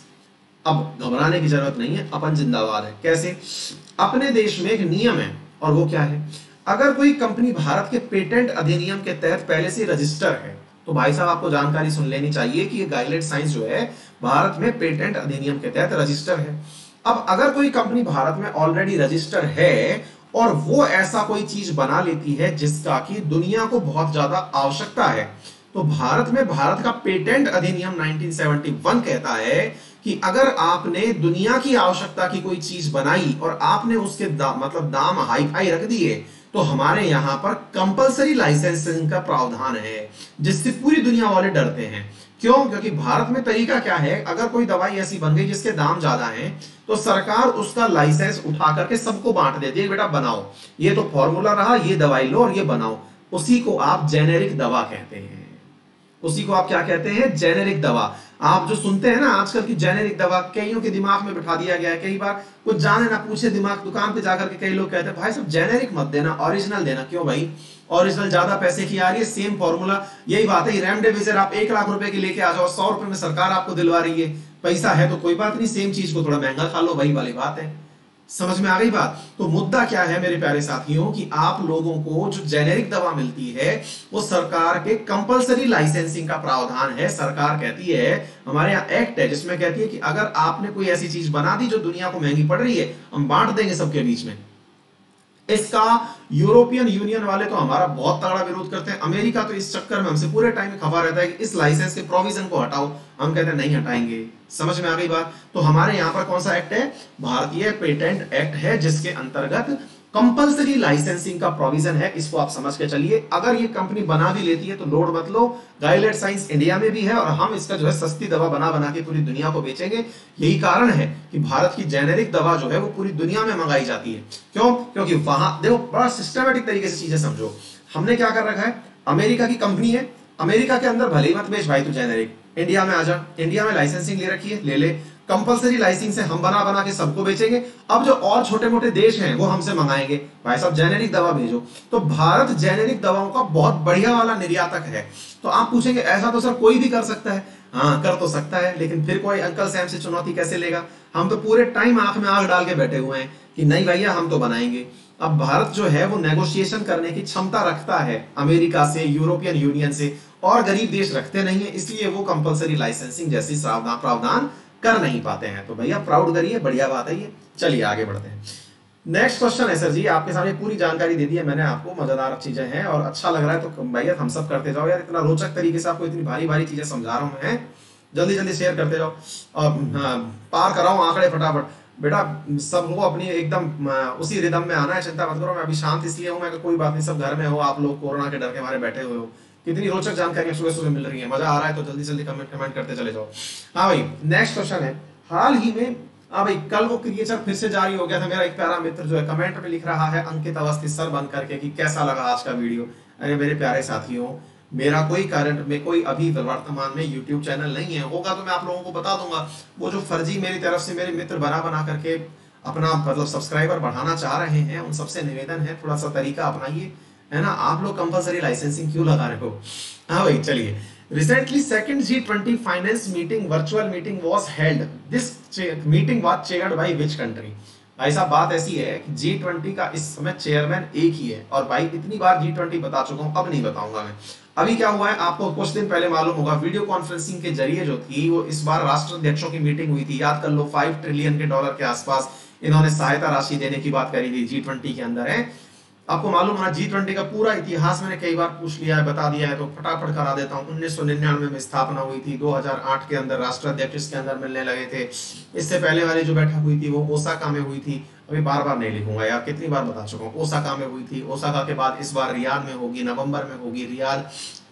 Speaker 1: अब घबराने की जरूरत नहीं है, अपन जिंदाबाद है। कैसे? अपने देश में एक नियम है, और वो क्या है? अगर कोई कंपनी भारत के पेटेंट अधिनियम के तहत पहले से रजिस्टर है, तो भाई साहब आपको जानकारी सुन लेनी चाहिए कि ये गाइलेड साइंस जो है भारत में पेटेंट अधिनियम के तहत रजिस्टर है। अब अगर कोई कंपनी भारत में ऑलरेडी रजिस्टर है और वो ऐसा कोई चीज बना लेती है जिसका कि दुनिया को बहुत ज्यादा आवश्यकता है, तो भारत में भारत का पेटेंट अधिनियम 1971 कहता है कि अगर आपने दुनिया की आवश्यकता की कोई चीज बनाई और आपने उसके मतलब दाम हाई फाई रख दिए, तो हमारे यहां पर कंपलसरी लाइसेंसिंग का प्रावधान है, जिससे पूरी दुनिया वाले डरते हैं। क्यों? क्योंकि भारत में तरीका क्या है, अगर कोई दवाई ऐसी बन गई जिसके दाम ज्यादा हैं, तो सरकार उसका लाइसेंस उठा करके सबको बांट देती है, बेटा बनाओ, ये तो फॉर्मूला रहा, ये दवाई लो और ये बनाओ। उसी को आप जेनेरिक दवा कहते हैं। उसी को आप क्या कहते हैं? जेनेरिक दवा। आप जो सुनते हैं ना आजकल की जेनेरिक दवा, कईयों के दिमाग में बिठा दिया गया है। कई बार कुछ जाने ना पूछे दिमाग दुकान पे जाकर के कई लोग कहते हैं भाई साहब जेनेरिक मत देना, ओरिजिनल देना। क्यों भाई? ओरिजिनल ज्यादा पैसे की आ रही है, सेम फॉर्मूला। यही बात है, रेमडेसिविर आप 1 लाख रुपए की लेके आ जाओ, 100 रुपए में सरकार आपको दिलवा रही है। पैसा है तो कोई बात नहीं, सेम चीज को थोड़ा महंगा खा लो, वही वाली बात है। समझ में आ गई बात? तो मुद्दा क्या है मेरे प्यारे साथियों, कि आप लोगों को जो जेनेरिक दवा मिलती है वो सरकार के कंपलसरी लाइसेंसिंग का प्रावधान है। सरकार कहती है, हमारे यहाँ एक्ट है जिसमें कहती है कि अगर आपने कोई ऐसी चीज बना दी जो दुनिया को महंगी पड़ रही है, हम बांट देंगे सबके बीच में। इसका यूरोपियन यूनियन वाले तो हमारा बहुत तगड़ा विरोध करते हैं। अमेरिका तो इस चक्कर में हमसे पूरे टाइम खफा रहता है कि इस लाइसेंस के प्रोविजन को हटाओ। हम कहते हैं नहीं हटाएंगे। समझ में आ गई बात? तो हमारे यहां पर कौन सा एक्ट है? भारतीय पेटेंट एक्ट है, जिसके अंतर्गत कंपलसरी लाइसेंसिंग का प्रोविजन है। इसको आप समझ के चलिए। अगर ये कंपनी बना भी लेती है तो लोड मत लो, गाइलेट साइंस इंडिया में भी है और हम इसका जो है सस्ती दवा बना बना के पूरी दुनिया को बेचेंगे। यही कारण है कि भारत की जेनेरिक दवा जो है वो पूरी दुनिया में मंगाई जाती है। क्यों? क्योंकि वहां देखो, बड़ा सिस्टमेटिक तरीके से चीजें समझो। हमने क्या कर रखा है, अमेरिका की कंपनी है, अमेरिका के अंदर भले ही मत बेच भाई तू जेनेरिक, इंडिया में आ जा, इंडिया में लाइसेंसिंग ले रखी है, ले ले, कंपलसरी लाइसेंसिंग से हम बना बना के सबको बेचेंगे। अब जो और छोटे मोटे देश हैं वो हमसे मंगाएंगे, भाई साहब जेनेरिक दवा भेजो। तो भारत जेनेरिक दवाओं का बहुत बढ़िया वाला निर्यातक है। तो आप पूछेंगे ऐसा तो सर कोई भी कर सकता है। हाँ कर तो सकता है, लेकिन फिर कोई अंकल सैम से चुनौती कैसे लेगा? हम तो पूरे टाइम आंख में आंख डाल के बैठे हुए हैं कि नहीं भैया हम तो बनाएंगे। अब भारत जो है वो नेगोशिएशन करने की क्षमता रखता है अमेरिका से, यूरोपियन यूनियन से, और गरीब देश रखते नहीं है, इसलिए वो कंपलसरी लाइसेंसिंग जैसी प्रावधान कर नहीं पाते हैं। तो भैया प्राउड करिए, बढ़िया बात है ये। चलिए आगे बढ़ते हैं। नेक्स्ट क्वेश्चन है सर जी, आपके सामने पूरी जानकारी दे दी है मैंने आपको, मजेदार चीजें हैं और अच्छा लग रहा है तो भैया हम सब करते जाओ यार। इतना रोचक तरीके से आपको इतनी भारी भारी चीजें समझा रहा हूं मैं, जल्दी जल्दी शेयर करते जाओ और पार कराओ आंकड़े फटाफट। बेटा सबको अपनी एकदम उसी रिदम में आना है, चिंता मत करो। मैं अभी शांत इसलिए हूं, मैं कोई बात नहीं, सब घर में हो आप लोग, कोरोना के डर के मारे बैठे हुए हो। कितनी रोचक जानकारियां सुबह सुबह मिल रही है, मजा आ रहा है तो जल्दी जल्दी कमेंट करते चले जाओ। हाँ भाई नेक्स्ट क्वेश्चन है, हाल ही में, हाँ भाई कल वो क्रिएचर फिर से जारी हो गया था। मेरा एक प्यारा मित्र जो है कमेंट में लिख रहा है अंकित अवस्थी सर बन करके कि कैसा लगा आज का वीडियो। अरे मेरे प्यारे साथियों, मेरा कोई करंट में कोई अभी वर्तमान में यूट्यूब चैनल नहीं है, होगा तो मैं आप लोगों को बता दूंगा। वो जो फर्जी मेरी तरफ से मेरे मित्र बना बना करके अपना मतलब सब्सक्राइबर बढ़ाना चाह रहे हैं, उन सबसे निवेदन है थोड़ा सा तरीका अपनाइए, है ना। आप लोग कंपलसरी लाइसेंसिंग क्यों लगा रहे हो? हाँ भाई चलिए। Recently, second G20 finance meeting, virtual meeting was held. This meeting was chaired by which country? भाई साहब बात ऐसी है कि G20 का इस समय चेयरमैन एक ही है, और भाई इतनी बार G20 बता चुका हूं, अब नहीं बताऊंगा मैं। अभी क्या हुआ है आपको कुछ दिन पहले मालूम होगा, वीडियो कॉन्फ्रेंसिंग के जरिए जो थी वो इस बार राष्ट्राध्यक्षों की मीटिंग हुई थी। याद कर लो, 5 ट्रिलियन के डॉलर के आसपास इन्होंने सहायता राशि देने की बात करी थी G20 के अंदर है। आपको मालूम है G20 का पूरा इतिहास मैंने कई बार पूछ लिया है, बता दिया है, तो फटाफट करा देता हूँ। 1999 में स्थापना हुई थी, 2008 के अंदर राष्ट्राध्यक्ष इसके अंदर मिलने लगे थे। इससे पहले वाली जो बैठक हुई थी वो ओसाका में हुई थी। अभी बार बार नहीं लिखूंगा यार, कितनी बार बता चुका हूँ। ओसाका में हुई थी, ओसाका के बाद इस बार रियाद में होगी, नवंबर में होगी। रियाद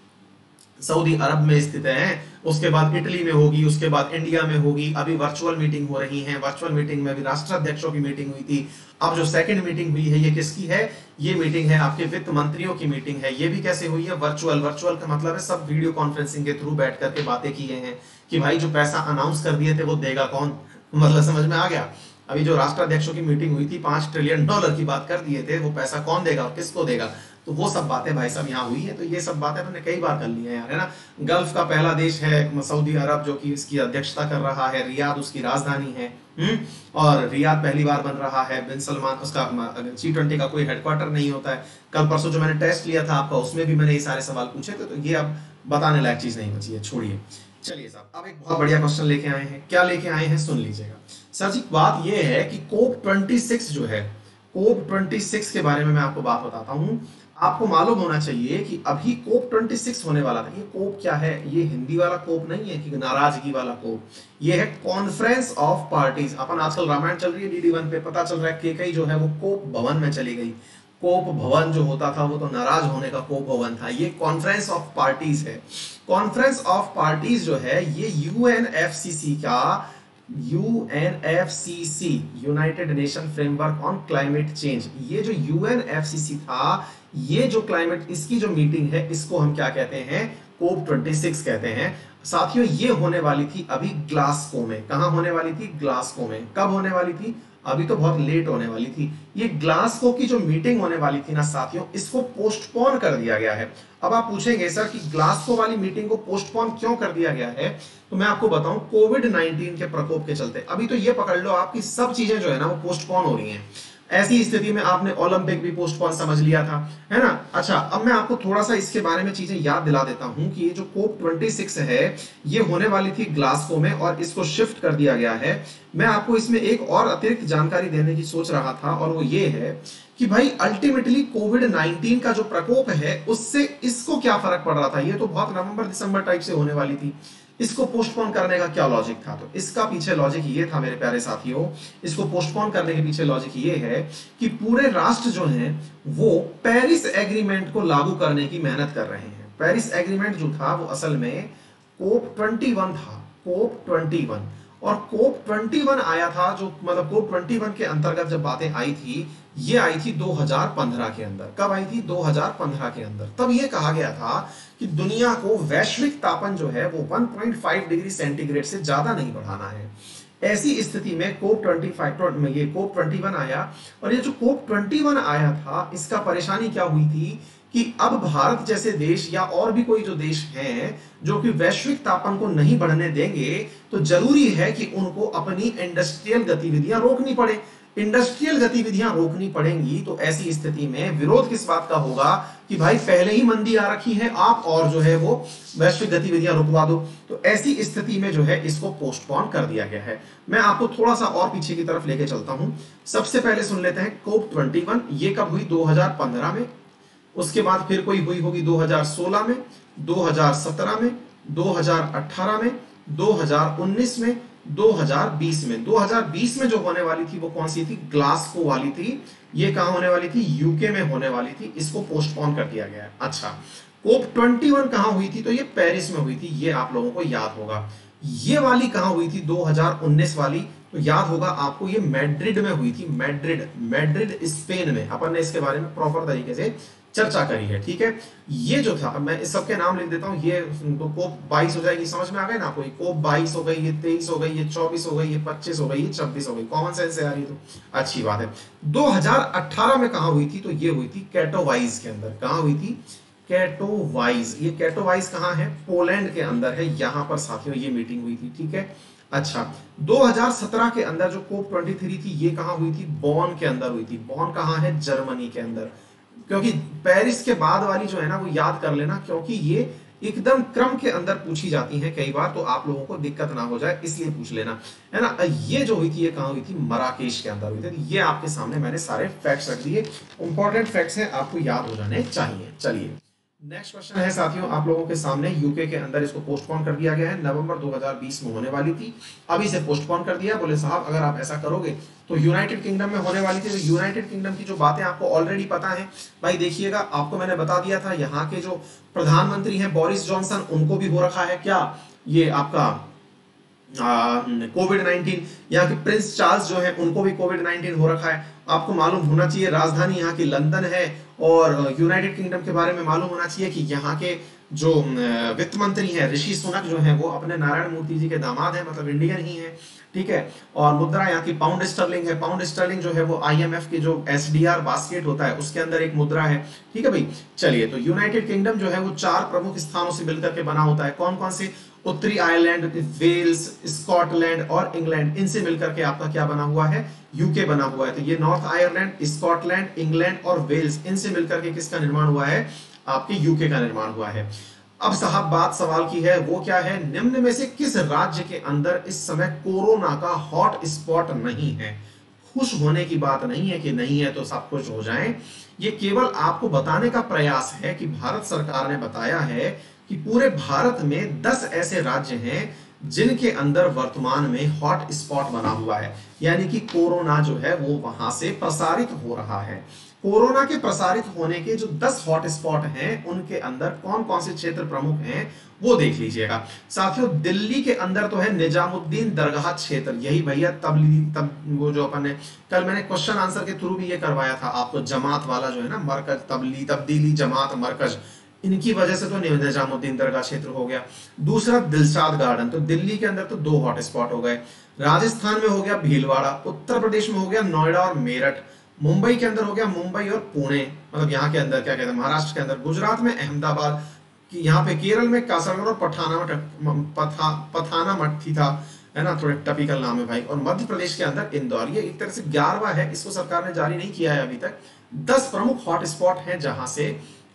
Speaker 1: सऊदी अरब में स्थित है, उसके बाद इटली में होगी, उसके बाद इंडिया में होगी। अभी वर्चुअल मीटिंग हो रही है, वर्चुअल मीटिंग में भी राष्ट्राध्यक्षों की मीटिंग हुई थी। अब जो सेकंड मीटिंग हुई है ये किसकी है? ये मीटिंग है आपके वित्त मंत्रियों की मीटिंग है। ये भी कैसे हुई है? वर्चुअल। वर्चुअल का मतलब है सब वीडियो कॉन्फ्रेंसिंग के थ्रू बैठ करके बातें की हैं कि भाई जो पैसा अनाउंस कर दिए थे वो देगा कौन, मतलब समझ में आ गया। अभी जो राष्ट्राध्यक्षों की मीटिंग हुई थी, 5 ट्रिलियन डॉलर की बात कर दिए थे, वो पैसा कौन देगा और किसको देगा, तो वो सब बातें भाई साहब यहाँ हुई है। तो ये सब बातें मैंने कई बार कर ली है यार, है ना। गल्फ का पहला देश है सऊदी अरब जो कि इसकी अध्यक्षता कर रहा है, रियाद उसकी राजधानी है। और रियाद पहली बार बन रहा है। बिन सलमान उसका G20 का कोई हेडक्वार्टर नहीं होता है। कल परसों जो मैंने टेस्ट लिया था आपका, उसमें भी मैंने ये सारे सवाल पूछे थे, तो ये अब बताने लायक चीज नहीं बची है, छोड़िए। चलिए साहब, अब एक बहुत बढ़िया क्वेश्चन लेके आए हैं। क्या लेके आए हैं सुन लीजिएगा। सर जी बात ये है कि कोप 26 जो है, कोप 26 के बारे में मैं आपको बात बताता हूं। आपको मालूम होना चाहिए कि अभी कोप 26 होने वाला था। ये कोप क्या है? ये हिंदी वाला कोप नहीं है कि नाराजगी वाला कोप, ये है कॉन्फ्रेंस ऑफ पार्टीज। अपन आजकल रामायण चल रही है DD1 पे, पता चल रहा है कि कई जो है वो कोप भवन में चली गई। कोप भवन जो होता था वो तो नाराज होने का कोप भवन था, ये कॉन्फ्रेंस ऑफ पार्टीज है। कॉन्फ्रेंस ऑफ पार्टीज जो है ये यूएनएफसीसी का, UNFCC United Nation framework on climate change, ये जो यूएनएफसीसी था, ये जो क्लाइमेट, इसकी जो मीटिंग है इसको हम क्या कहते हैं, कोप 26 कहते हैं। साथियों ये होने वाली थी अभी ग्लासगो में। कहां होने वाली थी? ग्लासगो में। कब होने वाली थी? अभी तो बहुत लेट होने वाली थी। ये ग्लासगो की जो मीटिंग होने वाली थी ना साथियों, इसको पोस्टपोन कर दिया गया है। अब आप पूछेंगे सर कि ग्लासगो वाली मीटिंग को पोस्टपोन क्यों कर दिया गया है, तो मैं आपको बताऊं, कोविड-19 के प्रकोप के चलते। अभी तो ये पकड़ लो आपकी सब चीजें जो है ना वो पोस्टपोन हो रही हैं। ऐसी स्थिति में आपने ओलंपिक भी पोस्टपोन समझ लिया था, है ना। अच्छा, अब मैं आपको थोड़ा सा इसके बारे में चीजें याद दिला देता हूं कि ये जो कोप 26 है ये होने वाली थी ग्लासगो में और इसको शिफ्ट कर दिया गया है। मैं आपको इसमें एक और अतिरिक्त जानकारी देने की सोच रहा था और वो ये है कि भाई अल्टीमेटली कोविड-19 का जो प्रकोप है उससे इसको क्या फर्क पड़ रहा था। ये तो बहुत नवंबर दिसंबर टाइप से होने वाली थी, इसको पोस्टपोन करने का क्या लॉजिक था? तो इसका पीछे लॉजिक ये था मेरे प्यारे साथियों, इसको पोस्टपोन करने के पीछे लॉजिक ये है कि पूरे राष्ट्र जो हैं वो पेरिस एग्रीमेंट को लागू करने की मेहनत कर रहे हैं। पेरिस एग्रीमेंट जो था वो असल में कोप 21 था, कोप 21। और कोप 21 आया था, जो मतलब कोप 21 के अंतर्गत जब बातें आई थी, ये आई थी 2015 के अंदर। कब आई थी? 2015 के अंदर। तब ये कहा गया था कि दुनिया को वैश्विक तापन जो है वो 1.5 डिग्री सेंटीग्रेड से ज्यादा नहीं बढ़ाना है। ऐसी स्थिति में कोप 25 में ये कोप 21 आया। और ये जो कोप 21 आया था, इसका परेशानी क्या हुई थी कि अब भारत जैसे देश या और भी कोई जो देश हैं जो कि वैश्विक तापन को नहीं बढ़ने देंगे, तो जरूरी है कि उनको अपनी इंडस्ट्रियल गतिविधियां रोकनी पड़े। इंडस्ट्रियल गतिविधियां रोकनी पड़ेंगी तो ऐसी स्थिति में विरोध किस बात का होगा कि भाई पहले ही मंदी आ रखी है, आप और जो है वो वैश्विक गतिविधियां रुकवा दो। तो ऐसी स्थिति में जो है इसको पोस्टपोन कर दिया गया है। मैं आपको थोड़ा सा और पीछे की तरफ लेके चलता हूं। सबसे पहले सुन लेते हैं कोप 21, ये कब हुई? 2015 में। उसके बाद फिर कोई हुई होगी 2016 में, 2017 में, 2018 में, 2019 में, 2020 में। 2020 में जो होने वाली थी वो कौन सी थी? ग्लासगो वाली थी। ये कहां होने वाली थी? यूके में होने वाली थी। इसको पोस्टपोन कर दिया गया है। अच्छा, कोप 21 कहां हुई थी? तो ये पेरिस में हुई थी, ये आप लोगों को याद होगा। ये वाली कहां हुई थी? 2019 वाली, तो याद होगा आपको, ये मैड्रिड में हुई थी। मैड्रिड, मैड्रिड स्पेन में। अपन ने इसके बारे में प्रॉपर तरीके से चर्चा करी है, ठीक है। ये जो था, मैं इस सबके नाम लिख देता हूं। ये तो कोप 22 हो जाएगी, समझ में आ गए ना? कोई कोप 22 हो गई, ये 23 हो गई, ये 24 हो गई, ये 25 हो गई, ये 26 हो गई। कॉमन सेंस है यार, ये तो अच्छी बात है। 2018 में कहां हुई थी? तो ये हुई थी कैटोवाइज के अंदर। कहां हुई थी? कैटोवाइज। ये कैटोवाइज कहां है? पोलैंड के अंदर है। यहां पर साथियों ये मीटिंग हुई थी, ठीक है। अच्छा, 2017 के अंदर जो कोप 23 थी, ये कहां हुई थी? बॉन के अंदर हुई थी। बॉन कहां है? जर्मनी के अंदर। क्योंकि पेरिस के बाद वाली जो है ना वो याद कर लेना, क्योंकि ये एकदम क्रम के अंदर पूछी जाती हैं कई बार, तो आप लोगों को दिक्कत ना हो जाए इसलिए पूछ लेना, है ना। ये जो हुई थी ये कहां हुई थी? मराकेश के अंदर हुई थी। ये आपके सामने मैंने सारे फैक्ट्स रख दिए, इंपॉर्टेंट फैक्ट्स हैं, आपको याद हो जाने चाहिए। चलिए नेक्स्ट क्वेश्चन है साथियों आप लोगों के सामने। यूके के अंदर इसको पोस्टपोन कर दिया गया है। नवंबर 2020 में होने वाली थी, अभी से पोस्टपोन कर दिया। बोले साहब अगर आप ऐसा करोगे तो यूनाइटेड किंगडम में होने वाली थी। तो यूनाइटेड किंगडम की जो बातें आपको ऑलरेडी पता है भाई, देखिएगा आपको मैंने बता दिया था, यहाँ के जो प्रधानमंत्री हैं बोरिस जॉनसन, उनको भी हो रखा है क्या? ये आपका कोविड-19। यहाँ के प्रिंस चार्ल्स जो है उनको भी कोविड-19 हो रखा है। आपको मालूम होना चाहिए राजधानी यहाँ की लंदन है। और यूनाइटेड किंगडम के बारे में मालूम होना चाहिए कि यहाँ के जो वित्त मंत्री हैं ऋषि सुनक जो हैं वो अपने नारायण मूर्ति जी के दामाद हैं, मतलब इंडियन ही हैं, ठीक है। और मुद्रा यहाँ की पाउंड स्टर्लिंग है। पाउंड स्टर्लिंग जो है वो IMF के जो SDR बास्केट होता है उसके अंदर एक मुद्रा है, ठीक है भाई। चलिए, तो यूनाइटेड किंगडम जो है वो 4 प्रमुख स्थानों से मिलकर के बना होता है। कौन कौन से? उत्तरी आयरलैंड, वेल्स, स्कॉटलैंड और इंग्लैंड, इनसे मिलकर के आपका क्या बना हुआ है? यूके बना हुआ है। तो ये नॉर्थ आयरलैंड, स्कॉटलैंड, इंग्लैंड और वेल्स, इनसे मिलकर के किसका निर्माण हुआ है? आपके यूके का निर्माण हुआ है। अब साहब बात सवाल की है, वो क्या है? निम्न में से किस राज्य के अंदर इस समय कोरोना का हॉट स्पॉट नहीं है? खुश होने की बात नहीं है कि नहीं है तो सब खुश हो जाएं। ये केवल आपको बताने का प्रयास है कि भारत सरकार ने बताया है कि पूरे भारत में 10 ऐसे राज्य हैं जिनके अंदर वर्तमान में हॉट स्पॉट बना हुआ है, यानी कि कोरोना जो है वो वहां से प्रसारित हो रहा है। कोरोना के प्रसारित होने के जो 10 हॉटस्पॉट हैं उनके अंदर कौन कौन से क्षेत्र प्रमुख हैं वो देख लीजिएगा। साथियों, दिल्ली के अंदर तो है निजामुद्दीन दरगाह क्षेत्र, यही भैया तब वो जो अपन ने कल मैंने क्वेश्चन आंसर के थ्रू भी ये करवाया था आपको, जमात वाला जो है ना, मरकज तब्दीली जमात मरकज, इनकी वजह से तो निजामुद्दीन दरगाह क्षेत्र हो गया। दूसरा दिलशाद गार्डन, तो दिल्ली के अंदर तो 2 हॉटस्पॉट हो गए। राजस्थान में हो गया भीलवाड़ा, उत्तर प्रदेश में हो गया नोएडा और मेरठ, मुंबई के अंदर हो गया मुंबई और पुणे, मतलब यहाँ के अंदर क्या कहते हैं महाराष्ट्र के अंदर, गुजरात में अहमदाबाद, कि यहाँ पे केरल में कासरगोड और पथानामथी था, है ना, थोड़े टपिकल नाम है भाई, और मध्य प्रदेश के अंदर इंदौर। ये एक तरह से 11वां है, इसको सरकार ने जारी नहीं किया है अभी तक। 10 प्रमुख हॉटस्पॉट हैं जहां से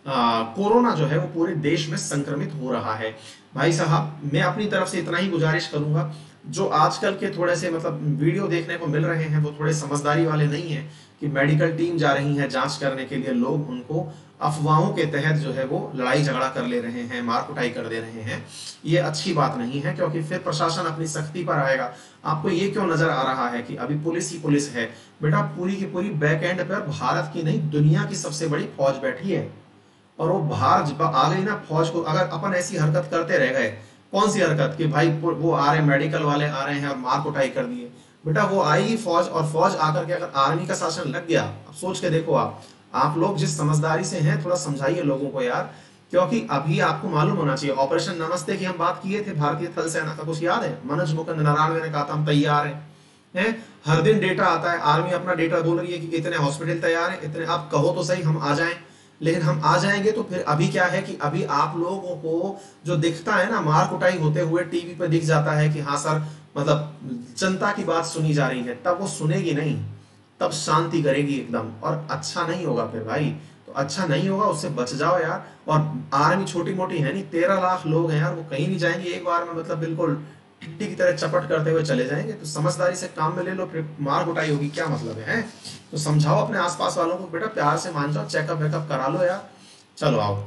Speaker 1: कोरोना जो है वो पूरे देश में संक्रमित हो रहा है। भाई साहब, मैं अपनी तरफ से इतना ही गुजारिश करूंगा, जो आजकल के थोड़े से मतलब वीडियो देखने को मिल रहे हैं वो थोड़े समझदारी वाले नहीं है, कि मेडिकल टीम जा रही है जांच करने के लिए, लोग उनको अफवाहों के तहत जो है वो लड़ाई झगड़ा कर ले रहे हैं, मार कुटाई कर दे रहे हैं। ये अच्छी बात नहीं है, क्योंकि फिर प्रशासन अपनी सख्ती पर आएगा। आपको ये क्यों नजर आ रहा है कि अभी पुलिस ही पुलिस है? बेटा, पूरी की पूरी बैक एंड पर भारत की नहीं दुनिया की सबसे बड़ी फौज बैठी है, और वो बाहर आ गई ना फौज को, अगर अपन ऐसी हरकत करते रह गए, कौन सी हरकत कि भाई वो आ रहे मेडिकल वाले आ रहे हैं और मार कुटाई कर दिए, बेटा वो आएगी फौज, और फौज आकर के अगर आर्मी का शासन लग गया, अब सोच के देखो आप लोग जिस समझदारी से हैं थोड़ा समझाइए लोगों को यार, क्योंकि अभी आपको मालूम होना चाहिए, ऑपरेशन नमस्ते की हम बात किए थे, भारतीय थल सेना का कुछ याद है? मनोज मुकुंद नरवणे ने कहा था हम तैयार हैं, हर दिन डेटा आता है, आर्मी अपना डेटा बोल रही है कि इतने हॉस्पिटल तैयार हैं, इतने, आप कहो तो सही हम आ जाएं, लेकिन हम आ जाएंगे तो फिर अभी क्या है कि अभी आप लोगों को जो दिखता है ना मार कुटाई होते हुए टीवी पर दिख जाता है कि हाँ सर, मतलब जनता की बात सुनी जा रही है, तब वो सुनेगी नहीं, तब शांति करेगी एकदम, और अच्छा नहीं होगा फिर भाई, तो अच्छा नहीं होगा, उससे बच जाओ यार। और आर्मी छोटी मोटी है नहीं, 13 लाख लोग हैं यार, वो कहीं नहीं जाएंगे एक बार में, मतलब बिल्कुल टिड्डी की तरह चपट करते हुए चले जाएंगे, तो समझदारी से काम में ले लो, फिर मार कुटाई होगी क्या मतलब है? तो समझाओ अपने आसपास वालों को, बेटा प्यार से मान जाओ, चेकअप वेकअप करा लो यार। चलो आओ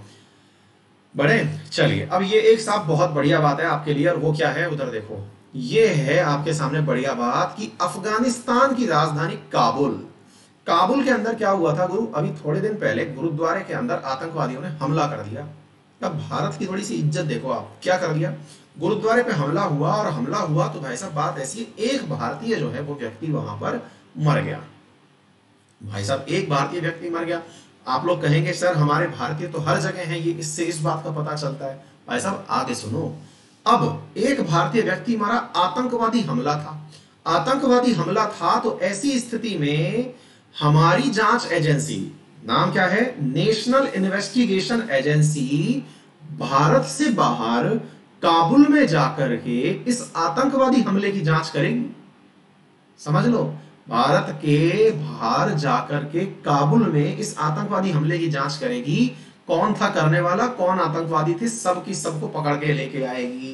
Speaker 1: बड़े, चलिए अब ये एक साहब बहुत बढ़िया बात है आपके लिए, और वो क्या है उधर देखो, ये है आपके सामने बढ़िया बात कि अफगानिस्तान की राजधानी काबुल, काबुल के अंदर क्या हुआ था गुरु, अभी थोड़े दिन पहले गुरुद्वारे के अंदर आतंकवादियों ने हमला कर दिया। अब भारत की थोड़ी सी इज्जत देखो आप, क्या कर दिया, गुरुद्वारे पे हमला हुआ, और हमला हुआ तो भाई साहब बात ऐसी, एक भारतीय जो है वो व्यक्ति वहां पर मर गया। भाई साहब एक भारतीय व्यक्ति मर गया, आप लोग कहेंगे सर हमारे भारतीय तो हर जगह हैं, ये इससे इस बात का पता चलता है। भाई साहब आगे सुनो, अब एक भारतीय व्यक्ति मरा, आतंकवादी हमला था, आतंकवादी हमला था, तो ऐसी स्थिति में हमारी जांच एजेंसी, नाम क्या है, नेशनल इन्वेस्टिगेशन एजेंसी, भारत से बाहर काबुल में जाकर के इस आतंकवादी हमले की जांच करेगी। समझ लो, भारत के बाहर जाकर के काबुल में इस आतंकवादी हमले की जांच करेगी, कौन था करने वाला, कौन आतंकवादी थे, सब की सबको पकड़ के लेके आएगी।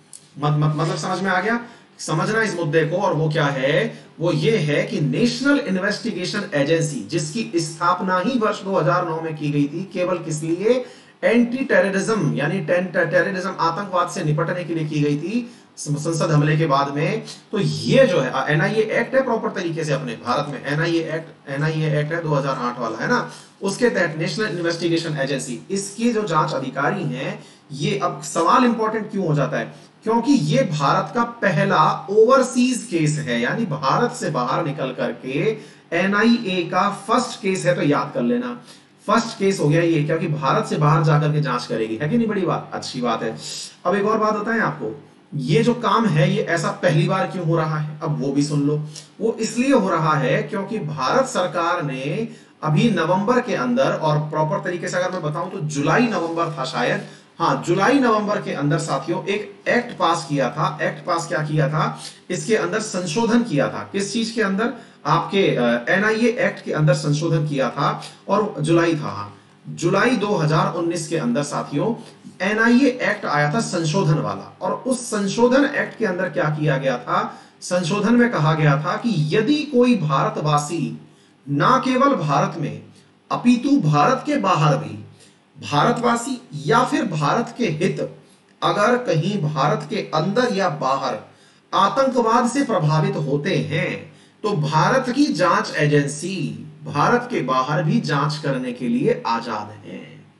Speaker 1: मतलब समझ में आ गया? समझना इस मुद्दे को, और वो क्या है, वो ये है कि नेशनल इन्वेस्टिगेशन एजेंसी, जिसकी स्थापना ही वर्ष 2009 में की गई थी, केवल किस लिए, एंटी टेररिज्म यानी टेररिज्म आतंकवाद से निपटने के लिए की गई थी संसद हमले के बाद में। तो ये जो है एनआईए एक्ट है, प्रॉपर तरीके से अपने भारत में एनआईए एक्ट है 2008 वाला, है ना, उसके तहत नेशनल इन्वेस्टिगेशन एजेंसी, इसकी जो जांच अधिकारी हैं, ये अब सवाल इंपॉर्टेंट क्यों हो जाता है, क्योंकि ये भारत का पहला ओवरसीज केस है, यानी भारत से बाहर निकल करके एनआईए का फर्स्ट केस है, तो याद कर लेना फर्स्ट केस हो गया ये, क्योंकि भारत से बाहर जाकर के जांच करेगी, है कि नहीं, बड़ी बात, अच्छी बात है। अब एक और बात बताएं आपको, ये जो काम है ये ऐसा पहली बार क्यों हो रहा है, अब वो भी सुन लो। वो इसलिए हो रहा है क्योंकि भारत सरकार ने अभी नवंबर के अंदर, और प्रॉपर तरीके से अगर मैं बताऊं तो जुलाई नवंबर था शायद, हाँ जुलाई नवंबर के अंदर साथियों एक एक्ट पास किया था। एक्ट पास क्या किया था, इसके अंदर संशोधन किया था, किस चीज के अंदर, आपके एनआईए एक्ट के अंदर संशोधन किया था, और जुलाई था, हाँ जुलाई 2019 के अंदर साथियों एनआईए एक्ट आया था संशोधन वाला। और उस संशोधन एक्ट के अंदर क्या किया गया था, संशोधन में कहा गया था कि यदि कोई भारतवासी ना केवल भारत में अपितु भारत के बाहर भी, भारतवासी या फिर भारत के हित अगर कहीं भारत के अंदर या बाहर आतंकवाद से प्रभावित होते हैं, तो भारत की जांच एजेंसी भारत के बाहर भी जांच करने के लिए आजाद हैं।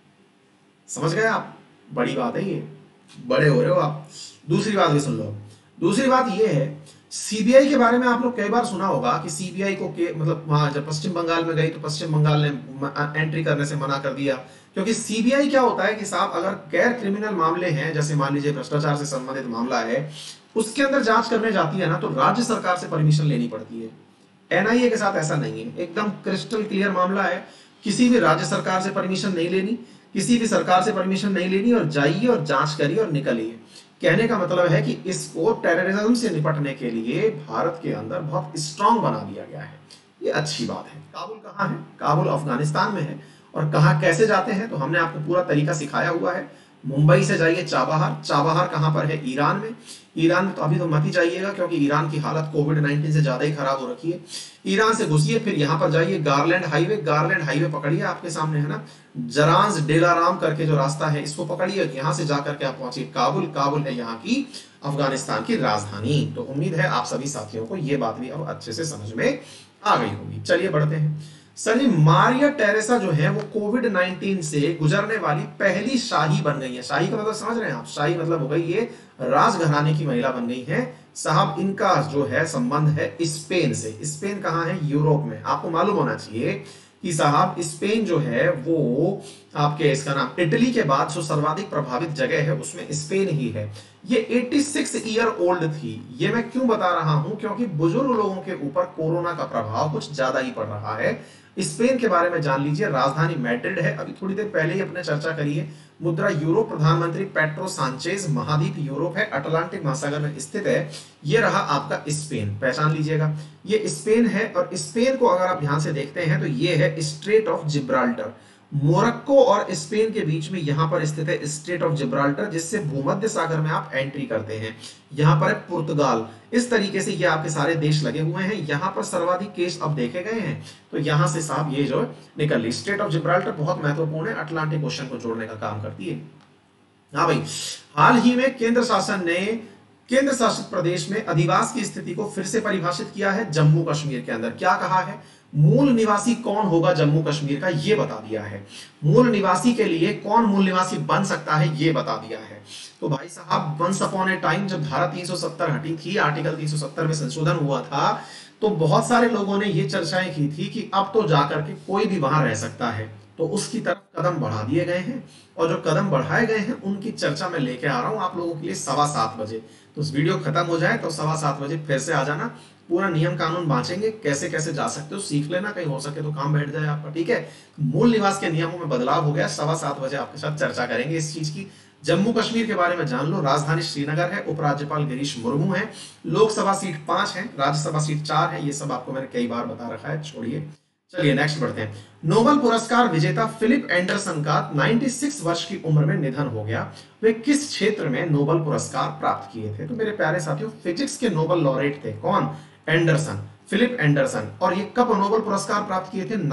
Speaker 1: समझ गए आप? बड़ी बात है ये, बड़े हो रहे हो आप। दूसरी बात भी सुन लो। दूसरी बात ये है, सीबीआई के बारे में आप लोग कई बार सुना होगा कि सीबीआई को मतलब वहां जब पश्चिम बंगाल में गई तो पश्चिम बंगाल ने एंट्री करने से मना कर दिया, क्योंकि सीबीआई क्या होता है कि साहब अगर गैर क्रिमिनल मामले हैं, जैसे मान लीजिए भ्रष्टाचार से संबंधित मामला है, उसके अंदर जांच करने जाती है ना, तो राज्य सरकार से परमिशन लेनी पड़ती है। एनआईए के साथ ऐसा नहीं है, एकदम क्रिस्टल क्लियर मामला है। किसी भी राज्य सरकार से परमिशन नहीं लेनी, किसी भी सरकार से परमिशन नहीं लेनी, और जाइए और जांच करिए और निकलिए। कहने का मतलब है कि इसको टेररिज्म से निपटने के लिए भारत के अंदर बहुत स्ट्रांग बना दिया गया है। ये अच्छी बात है। काबुल कहाँ है? काबुल अफगानिस्तान में है। और कहाँ कैसे जाते हैं तो हमने आपको पूरा तरीका सिखाया हुआ है। मुंबई से जाइए चाबहार। चाबहार कहाँ पर है? ईरान में। ईरान में तो अभी तो मत ही जाइएगा, क्योंकि ईरान की हालत कोविड-19 से ज्यादा ही खराब हो रखी है। ईरान से घुसिए, फिर यहाँ पर जाइए गारलैंड हाईवे। गारलैंड हाईवे पकड़िए, आपके सामने है ना, जरांज डेलाराम करके जो रास्ता है, इसको पकड़िए। यहाँ से जाकर के आप पहुंचिए काबुल। काबुल है यहाँ की अफगानिस्तान की राजधानी। तो उम्मीद है आप सभी साथियों को ये बात भी अब अच्छे से समझ में आ गई होगी। चलिए बढ़ते हैं। सर जी, मारिया टेरेसा जो है वो कोविड-19 से गुजरने वाली पहली शाही बन गई है। शाही का मतलब समझ रहे हैं आप? शाही मतलब हो गई ये राजघराने की महिला बन गई है साहब। इनका जो है संबंध है स्पेन से। स्पेन कहाँ है? यूरोप में। आपको मालूम होना चाहिए कि साहब स्पेन जो है वो आपके, इसका नाम इटली के बाद जो सर्वाधिक प्रभावित जगह है उसमें स्पेन ही है। ये 86 ईयर ओल्ड थी। ये मैं क्यों बता रहा हूं? क्योंकि बुजुर्ग लोगों के ऊपर कोरोना का प्रभाव कुछ ज्यादा ही पड़ रहा है। स्पेन के बारे में जान लीजिए। राजधानी मैड्रिड है। अभी थोड़ी देर पहले ही अपने चर्चा करिए। मुद्रा यूरो। प्रधानमंत्री पेट्रो सांचेज। महाद्वीप यूरोप है, अटलांटिक महासागर में स्थित है। ये रहा आपका स्पेन, पहचान लीजिएगा। ये स्पेन है। और स्पेन को अगर आप ध्यान से देखते हैं तो ये है स्ट्रेट ऑफ जिब्राल्टर। मोरक्को और स्पेन के बीच में यहां पर स्थित है स्ट्रेट ऑफ जिब्राल्टर, जिससे भूमध्य सागर में आप एंट्री करते हैं। यहां पर है पुर्तगाल। इस तरीके से ये आपके सारे देश लगे हुए हैं। यहां पर सर्वाधिक केस अब देखे गए हैं, तो यहां से साहब ये जो निकल ली। स्ट्रेट ऑफ जिब्राल्टर बहुत महत्वपूर्ण है, अटलांटिक ओशन को जोड़ने का काम करती है। हाँ भाई, हाल ही में केंद्र शासन ने केंद्र शासित प्रदेश में अधिवास की स्थिति को फिर से परिभाषित किया है। जम्मू कश्मीर के अंदर क्या कहा है? मूल निवासी कौन होगा जम्मू कश्मीर का, ये बता दिया है। मूल निवासी के लिए कौन मूल निवासी बन सकता है, ये बता दिया है। तो भाई साहब, वंस अपॉन ए टाइम जब धारा 370 हटी थी, आर्टिकल 370 में संशोधन हुआ था, तो बहुत सारे लोगों ने ये चर्चाएं की थी कि अब तो जाकर के कोई भी वहां रह सकता है। तो उसकी तरफ कदम बढ़ा दिए गए हैं, और जो कदम बढ़ाए गए हैं उनकी चर्चा मैं लेके आ रहा हूं आप लोगों के लिए 7:15 बजे। तो इस वीडियो खत्म हो जाए तो 7:15 बजे फिर से आ जाना। पूरा नियम कानून बांचेंगे, कैसे कैसे जा सकते हो सीख लेना, कहीं हो सके तो काम बैठ जाए आपका, ठीक है। मूल निवास के नियमों में बदलाव हो गया। 7:15 बजे आपके साथ चर्चा करेंगे इस चीज की। जम्मू कश्मीर के बारे में जान लो। राजधानी श्रीनगर है, उपराज्यपाल गिरीश मुर्मू है, लोकसभा सीट 5 है, राज्यसभा सीट 4 है। ये सब आपको मैंने कई बार बता रखा है, छोड़िए। चलिए नेक्स्ट बढ़ते हैं। नोबेल पुरस्कार विजेता फिलिप एंडरसन का 96 वर्ष की उम्र में निधन हो गया। वे किस क्षेत्र में नोबेल पुरस्कार प्राप्त किए थे? तो मेरे प्यारे साथियों, फिजिक्स के नोबेल लॉरेट थे। कौन? Anderson, Philip Anderson. और ये कब नोबेल पुरस्कार प्राप्त किए थे?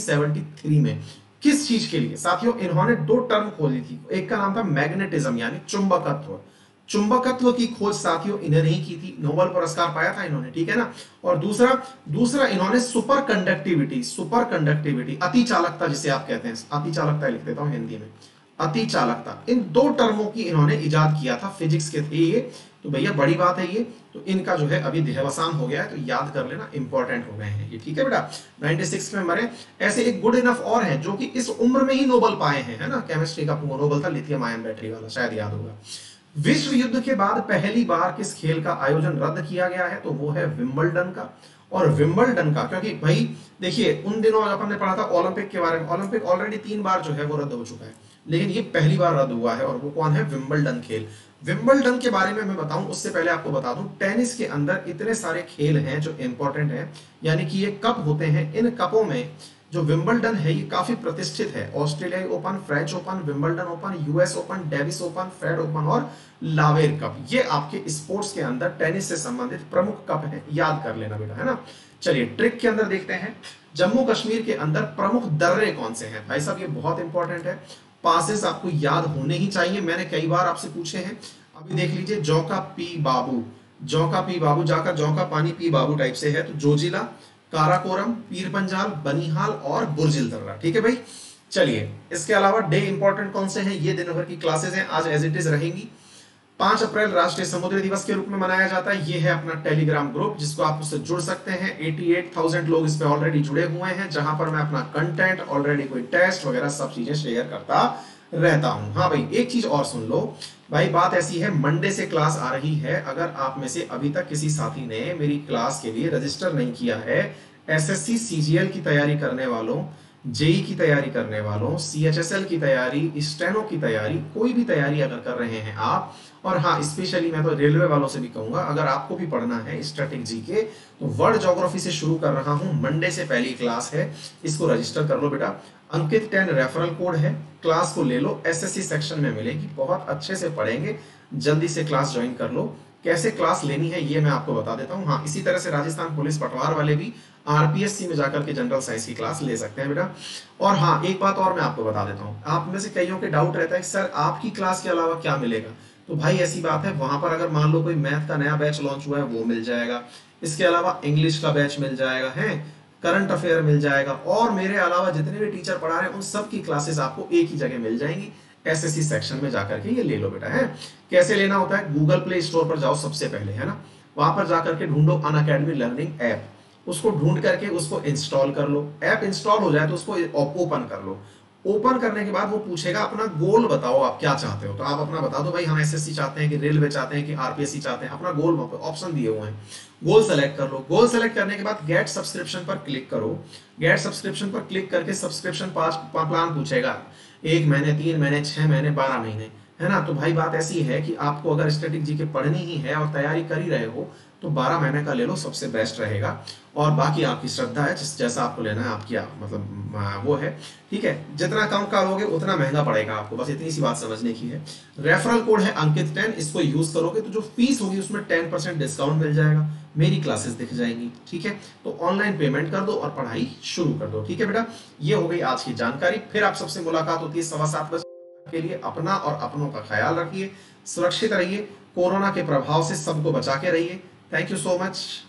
Speaker 1: 1973 में। किस चीज के लिए? साथियों, इन्होंने 2 टर्म खोजी थी। एक का नाम था मैग्नेटिज्म यानी चुंबकत्व। चुंबकत्व की खोज साथियों इन्होंने ही की थी, नोबेल पुरस्कार पाया था इन्होंने, ठीक है ना। और दूसरा इन्होंने सुपर कंडक्टिविटी, अति चालकता जिसे आप कहते हैं, अति चालकता लिख देता हूं हिंदी में, अति चालकता। इन 2 टर्मों की इन्होंने इजाद किया था, फिजिक्स के थे ये। तो भैया बड़ी बात है ये। तो इनका जो है अभी देहावसान हो गया है, तो याद कर लेना, इंपॉर्टेंट हो गए हैं ये, ठीक है बेटा। 96 में मरे। ऐसे एक गुड इनफ और है जो कि इस उम्र में ही नोबेल पाए हैं, है ना। केमिस्ट्री का नोबेल था, लिथियम आयन बैटरी वाला, शायद याद होगा। विश्व युद्ध के बाद पहली बार किस खेल का आयोजन रद्द किया गया है? तो वो है विंबलडन का। और विंबलडन का, क्योंकि भाई देखिए, उन दिनों अपन ने पढ़ा था ओलंपिक के बारे में। ओलंपिक ऑलरेडी 3 बार जो है वो रद्द हो चुका है, लेकिन ये पहली बार रद्द हुआ है। और वो कौन है? विंबलडन खेल। विंबलडन के बारे में मैं बताऊं उससे पहले आपको बता दूं, टेनिस के अंदर इतने सारे खेल हैं जो इंपॉर्टेंट है, यानी कि ये कप होते हैं। इन कपों में जो विंबलडन है ये काफी प्रतिष्ठित है। ऑस्ट्रेलियाई Open, French Open, Wimbledon Open, US Open, Davis Open, Fed Open और लावेर कप, ये आपके स्पोर्ट्स के अंदर टेनिस से संबंधित प्रमुख कप हैं। याद कर लेना बेटा, है ना। चलिए ट्रिक के अंदर देखते हैं। जम्मू कश्मीर के अंदर प्रमुख दर्रे कौन से हैं? भाई साहब ये बहुत इंपॉर्टेंट है, पासेस आपको याद होने ही चाहिए। मैंने कई बार आपसे पूछे हैं। अभी देख लीजिए, जौका पी बाबू, जौका पी बाबू, जाकर जौका पानी पी बाबू टाइप से है। तो जोजिला, काराकोरम, पीर पंजाल, बनिहाल और बुर्जिल दर्रा। ठीक है भाई, चलिए इसके अलावा डे इंपॉर्टेंट कौन से हैं, ये दिन भर की क्लासेस हैं आज एज इट इज रहेंगी। 5 अप्रैल राष्ट्रीय समुद्री दिवस के रूप में मनाया जाता है। ये है अपना टेलीग्राम ग्रुप जिसको आप उससे जुड़ सकते हैं। 88,000 लोग इस पे ऑलरेडी जुड़े हुए हैं, जहां पर मैं अपना कंटेंट ऑलरेडी कोई टेस्ट वगैरह सब चीजें शेयर करता रहता हूं। हाँ भाई, एक चीज और सुन लो भाई, बात ऐसी है, मंडे से क्लास आ रही है। अगर आप में से अभी तक किसी साथी ने मेरी क्लास के लिए रजिस्टर नहीं किया है, एसएससी सीजीएल की तैयारी करने वालों, जेई की तैयारी करने वालों, सीएचएसएल की तैयारी, स्टेनो की तैयारी, कोई भी तैयारी अगर कर रहे हैं आप, और हाँ स्पेशली मैं तो रेलवे वालों से भी कहूंगा, अगर आपको भी पढ़ना है स्ट्रेटेजी के, तो वर्ल्ड ज्योग्राफी से शुरू कर रहा हूं, मंडे से पहली क्लास है, इसको रजिस्टर कर लो बेटा। अंकित 10 रेफरल कोड है, क्लास को ले लो, एसएससी सेक्शन में मिलेगी, बहुत अच्छे से पढ़ेंगे, जल्दी से क्लास ज्वाइन कर लो। कैसे क्लास लेनी है ये मैं आपको बता देता हूँ। हाँ, इसी तरह से राजस्थान पुलिस पटवार वाले भी आरपीएससी में जाकर के जनरल साइंस की क्लास ले सकते हैं बेटा। और हाँ, एक बात और मैं आपको बता देता हूँ, आप में से कईयों के डाउट रहता है कि सर आपकी क्लास के अलावा क्या मिलेगा, तो भाई ऐसी बात है, वहां पर अगर मान लो कोई मैथ का नया बैच लॉन्च हुआ है वो मिल जाएगा, इसके अलावा इंग्लिश का बैच मिल जाएगा है, करंट अफेयर मिल जाएगा, और मेरे अलावा जितने भी टीचर पढ़ा रहे हैं उन सब की क्लासेस आपको एक ही जगह मिल जाएंगी। एसएससी सेक्शन में जाकर के ये ले लो बेटा। है कैसे लेना होता है, गूगल प्ले स्टोर पर जाओ सबसे पहले, है ना, वहां पर जाकर के ढूंढो अनअकैडमी लर्निंग ऐप, उसको ढूंढ करके उसको इंस्टॉल कर लो। ऐप इंस्टॉल हो जाए तो उसको ओपन कर लो। ओपन करने के बाद वो पूछेगा अपना गोल बताओ, आप क्या चाहते हो, तो आप अपना बता दो, भाई हम एसएससी चाहते हैं कि रेलवे चाहते हैं कि आरपीएससी चाहते हैं, अपना गोल ऑप्शन दिए हुए हैं, गोल सेलेक्ट कर लो। गोल सेलेक्ट करने के बाद गेट सब्सक्रिप्शन पर क्लिक करो। गेट सब्सक्रिप्शन पर क्लिक करके सब्सक्रिप्शन प्लान पूछेगा, 1 महीने, 3 महीने, 6 महीने, 12 महीने, है ना। तो भाई बात ऐसी है कि आपको अगर स्टैटिक जीके पढ़नी ही है और तैयारी कर ही रहे हो तो 12 महीने का ले लो, सबसे बेस्ट रहेगा। और बाकी आपकी श्रद्धा है, जैसा आपको लेना है आपकी मतलब वो है, ठीक है। जितना कम का लोगे उतना महंगा पड़ेगा आपको, बस इतनी सी बात समझने की है। रेफरल कोड है अंकित 10, इसको यूज करोगे तो जो फीस होगी उसमें 10% डिस्काउंट मिल जाएगा, मेरी क्लासेस दिख जाएंगी। ठीक है, तो ऑनलाइन पेमेंट कर दो और पढ़ाई शुरू कर दो। ठीक है बेटा, ये हो गई आज की जानकारी। फिर आप सबसे मुलाकात होती है 7:15 बजे के लिए। अपना और अपनों का ख्याल रखिए, सुरक्षित रहिए, कोरोना के प्रभाव से सबको बचा के रहिए। Thank you so much.